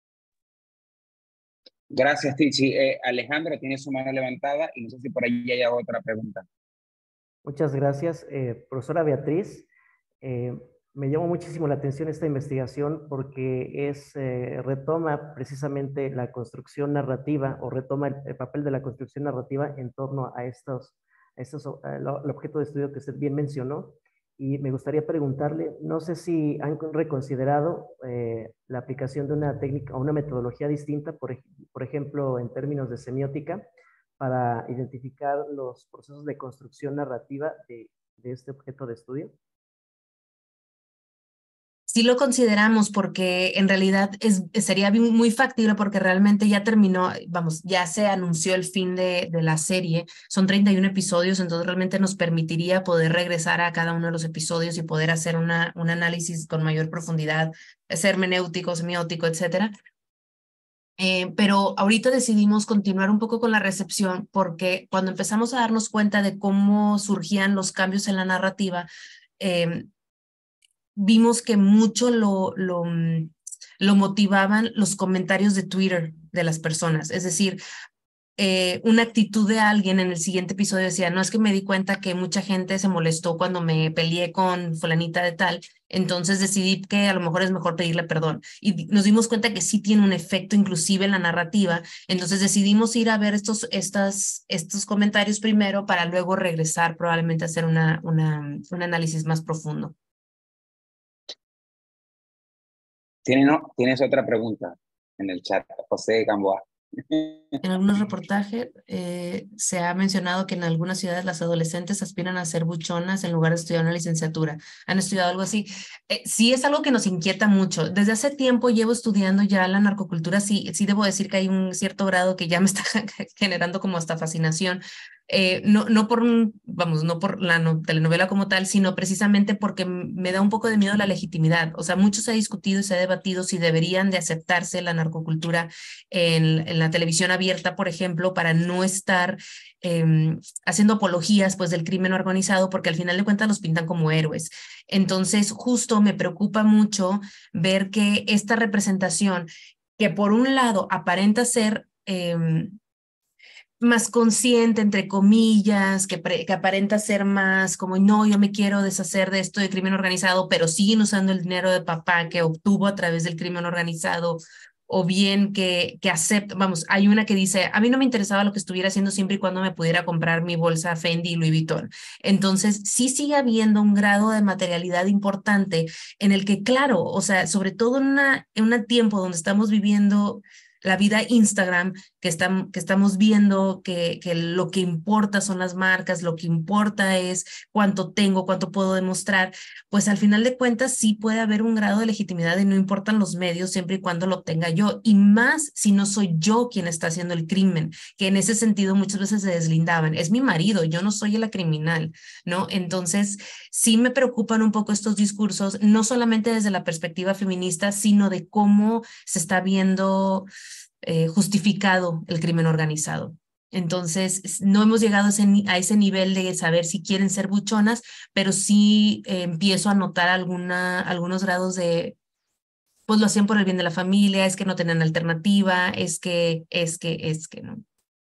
Gracias, Tichi. Eh, Alejandro tiene su mano levantada y no sé si por ahí hay otra pregunta. Muchas gracias, eh, profesora Beatriz. Eh, me llamó muchísimo la atención esta investigación porque es, eh, retoma precisamente la construcción narrativa o retoma el, el papel de la construcción narrativa en torno a estos, a estos a lo, el objeto de estudio que usted bien mencionó. Y me gustaría preguntarle, no sé si han reconsiderado eh, la aplicación de una técnica o una metodología distinta, por, por ejemplo, en términos de semiótica, para identificar los procesos de construcción narrativa de, de este objeto de estudio. Sí lo consideramos porque en realidad es, sería muy factible porque realmente ya terminó, vamos, ya se anunció el fin de, de la serie, son treinta y uno episodios, entonces realmente nos permitiría poder regresar a cada uno de los episodios y poder hacer una, un análisis con mayor profundidad, ser hermenéutico, semiótico, etcétera. Eh, pero ahorita decidimos continuar un poco con la recepción porque cuando empezamos a darnos cuenta de cómo surgían los cambios en la narrativa, eh, vimos que mucho lo, lo, lo motivaban los comentarios de Twitter de las personas. Es decir, eh, una actitud de alguien en el siguiente episodio decía, no, es que me di cuenta que mucha gente se molestó cuando me peleé con fulanita de tal, entonces decidí que a lo mejor es mejor pedirle perdón. Y nos dimos cuenta que sí tiene un efecto inclusive en la narrativa, entonces decidimos ir a ver estos, estas, estos comentarios primero para luego regresar probablemente a hacer una, una, un análisis más profundo. ¿Tienes, no? ¿Tienes otra pregunta en el chat, José Gamboa? En algunos reportajes eh, se ha mencionado que en algunas ciudades las adolescentes aspiran a ser buchonas en lugar de estudiar una licenciatura. ¿Han estudiado algo así? Eh, sí, es algo que nos inquieta mucho. Desde hace tiempo llevo estudiando ya la narcocultura. Sí, sí debo decir que hay un cierto grado que ya me está generando como hasta fascinación. Eh, no, no por, vamos, no por la no, telenovela como tal, sino precisamente porque me da un poco de miedo la legitimidad. O sea, mucho se ha discutido y se ha debatido si deberían de aceptarse la narcocultura en, en la televisión abierta, por ejemplo, para no estar eh, haciendo apologías pues, del crimen organizado, porque al final de cuentas los pintan como héroes. Entonces, justo me preocupa mucho ver que esta representación, que por un lado aparenta ser eh, más consciente, entre comillas, que, pre, que aparenta ser más como, no, yo me quiero deshacer de esto de crimen organizado, pero siguen usando el dinero de papá que obtuvo a través del crimen organizado, o bien que, que acepta, vamos, hay una que dice, a mí no me interesaba lo que estuviera haciendo siempre y cuando me pudiera comprar mi bolsa Fendi y Louis Vuitton. Entonces, sí sigue habiendo un grado de materialidad importante en el que, claro, o sea, sobre todo en, una, en un tiempo donde estamos viviendo la vida Instagram, que, están, que estamos viendo que, que lo que importa son las marcas, lo que importa es cuánto tengo, cuánto puedo demostrar, pues al final de cuentas sí puede haber un grado de legitimidad y no importan los medios siempre y cuando lo obtenga yo, y más si no soy yo quien está haciendo el crimen, que en ese sentido muchas veces se deslindaban, es mi marido, yo no soy la criminal, ¿no? Entonces sí me preocupan un poco estos discursos, no solamente desde la perspectiva feminista, sino de cómo se está viendo Eh, justificado el crimen organizado. Entonces, no hemos llegado a ese, a ese nivel de saber si quieren ser buchonas, pero sí eh, empiezo a notar alguna, algunos grados de, pues lo hacían por el bien de la familia, es que no tenían alternativa, es que, es que, es que, ¿no?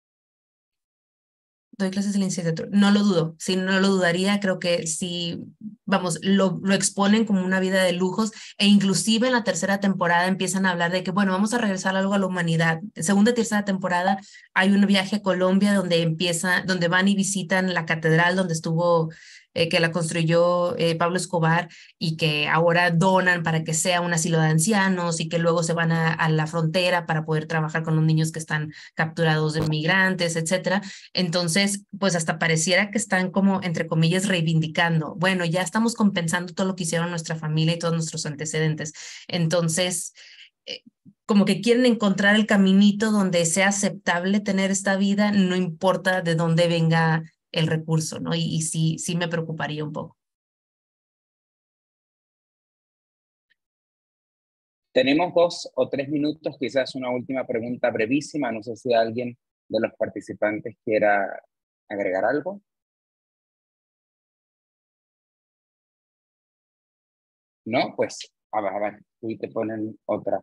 Doy clases de licenciatura. No lo dudo, sí, no lo dudaría. Creo que sí, vamos, lo, lo exponen como una vida de lujos e inclusive en la tercera temporada empiezan a hablar de que, bueno, vamos a regresar algo a la humanidad. En segunda y tercera temporada hay un viaje a Colombia donde empieza, donde van y visitan la catedral donde estuvo, eh, que la construyó eh, Pablo Escobar y que ahora donan para que sea un asilo de ancianos y que luego se van a, a la frontera para poder trabajar con los niños que están capturados de migrantes, etcétera. Entonces, pues hasta pareciera que están como, entre comillas, reivindicando, bueno, ya estamos compensando todo lo que hicieron nuestra familia y todos nuestros antecedentes. Entonces, eh, como que quieren encontrar el caminito donde sea aceptable tener esta vida, no importa de dónde venga el recurso, ¿no? Y, y sí, sí me preocuparía un poco. Tenemos dos o tres minutos, quizás una última pregunta brevísima. No sé si alguien de los participantes quiera agregar algo. No, pues, a ver, a ver, y te ponen otra.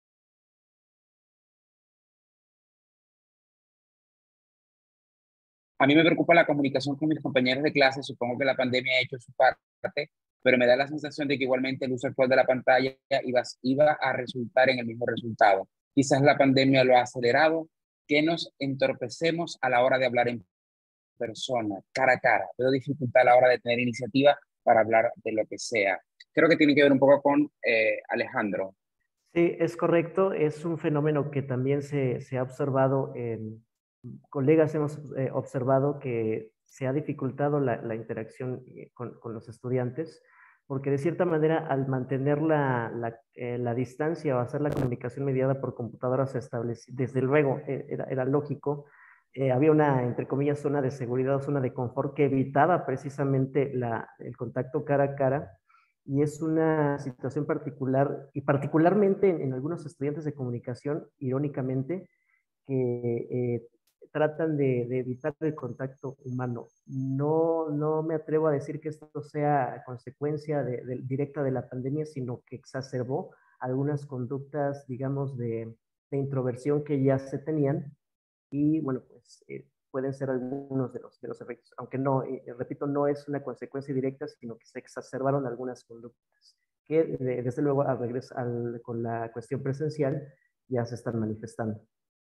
A mí me preocupa la comunicación con mis compañeros de clase. Supongo que la pandemia ha hecho su parte, pero me da la sensación de que igualmente el uso actual de la pantalla iba, iba a resultar en el mismo resultado. Quizás la pandemia lo ha acelerado, que nos entorpecemos a la hora de hablar en persona, cara a cara. Veo dificultad a la hora de tener iniciativa para hablar de lo que sea. Creo que tiene que ver un poco con eh, Alejandro. Sí, es correcto. Es un fenómeno que también se, se ha observado en colegas, hemos eh, observado que se ha dificultado la, la interacción con, con los estudiantes porque de cierta manera al mantener la, la, eh, la distancia o hacer la comunicación mediada por computadoras establecidas, desde luego era, era lógico, eh, había una, entre comillas, zona de seguridad, zona de confort que evitaba precisamente la, el contacto cara a cara, y es una situación particular, y particularmente en, en algunos estudiantes de comunicación, irónicamente, que eh, tratan de, de, evitar el contacto humano. No, no me atrevo a decir que esto sea consecuencia de, de, directa de la pandemia, sino que exacerbó algunas conductas, digamos, de, de introversión que ya se tenían, y bueno, pues eh, pueden ser algunos de los, de los efectos, aunque no, eh, repito, no es una consecuencia directa, sino que se exacerbaron algunas conductas que de, desde luego al regreso, al, con la cuestión presencial ya se están manifestando.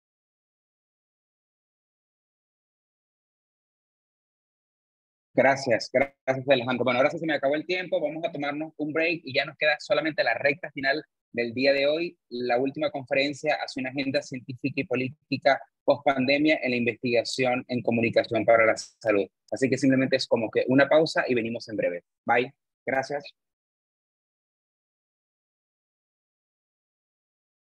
Gracias, gracias Alejandro. Bueno, ahora sí se me acabó el tiempo, vamos a tomarnos un break y ya nos queda solamente la recta final del día de hoy, la última conferencia hacia una agenda científica y política post pandemia en la investigación en comunicación para la salud. Así que simplemente es como que una pausa y venimos en breve. Bye, gracias.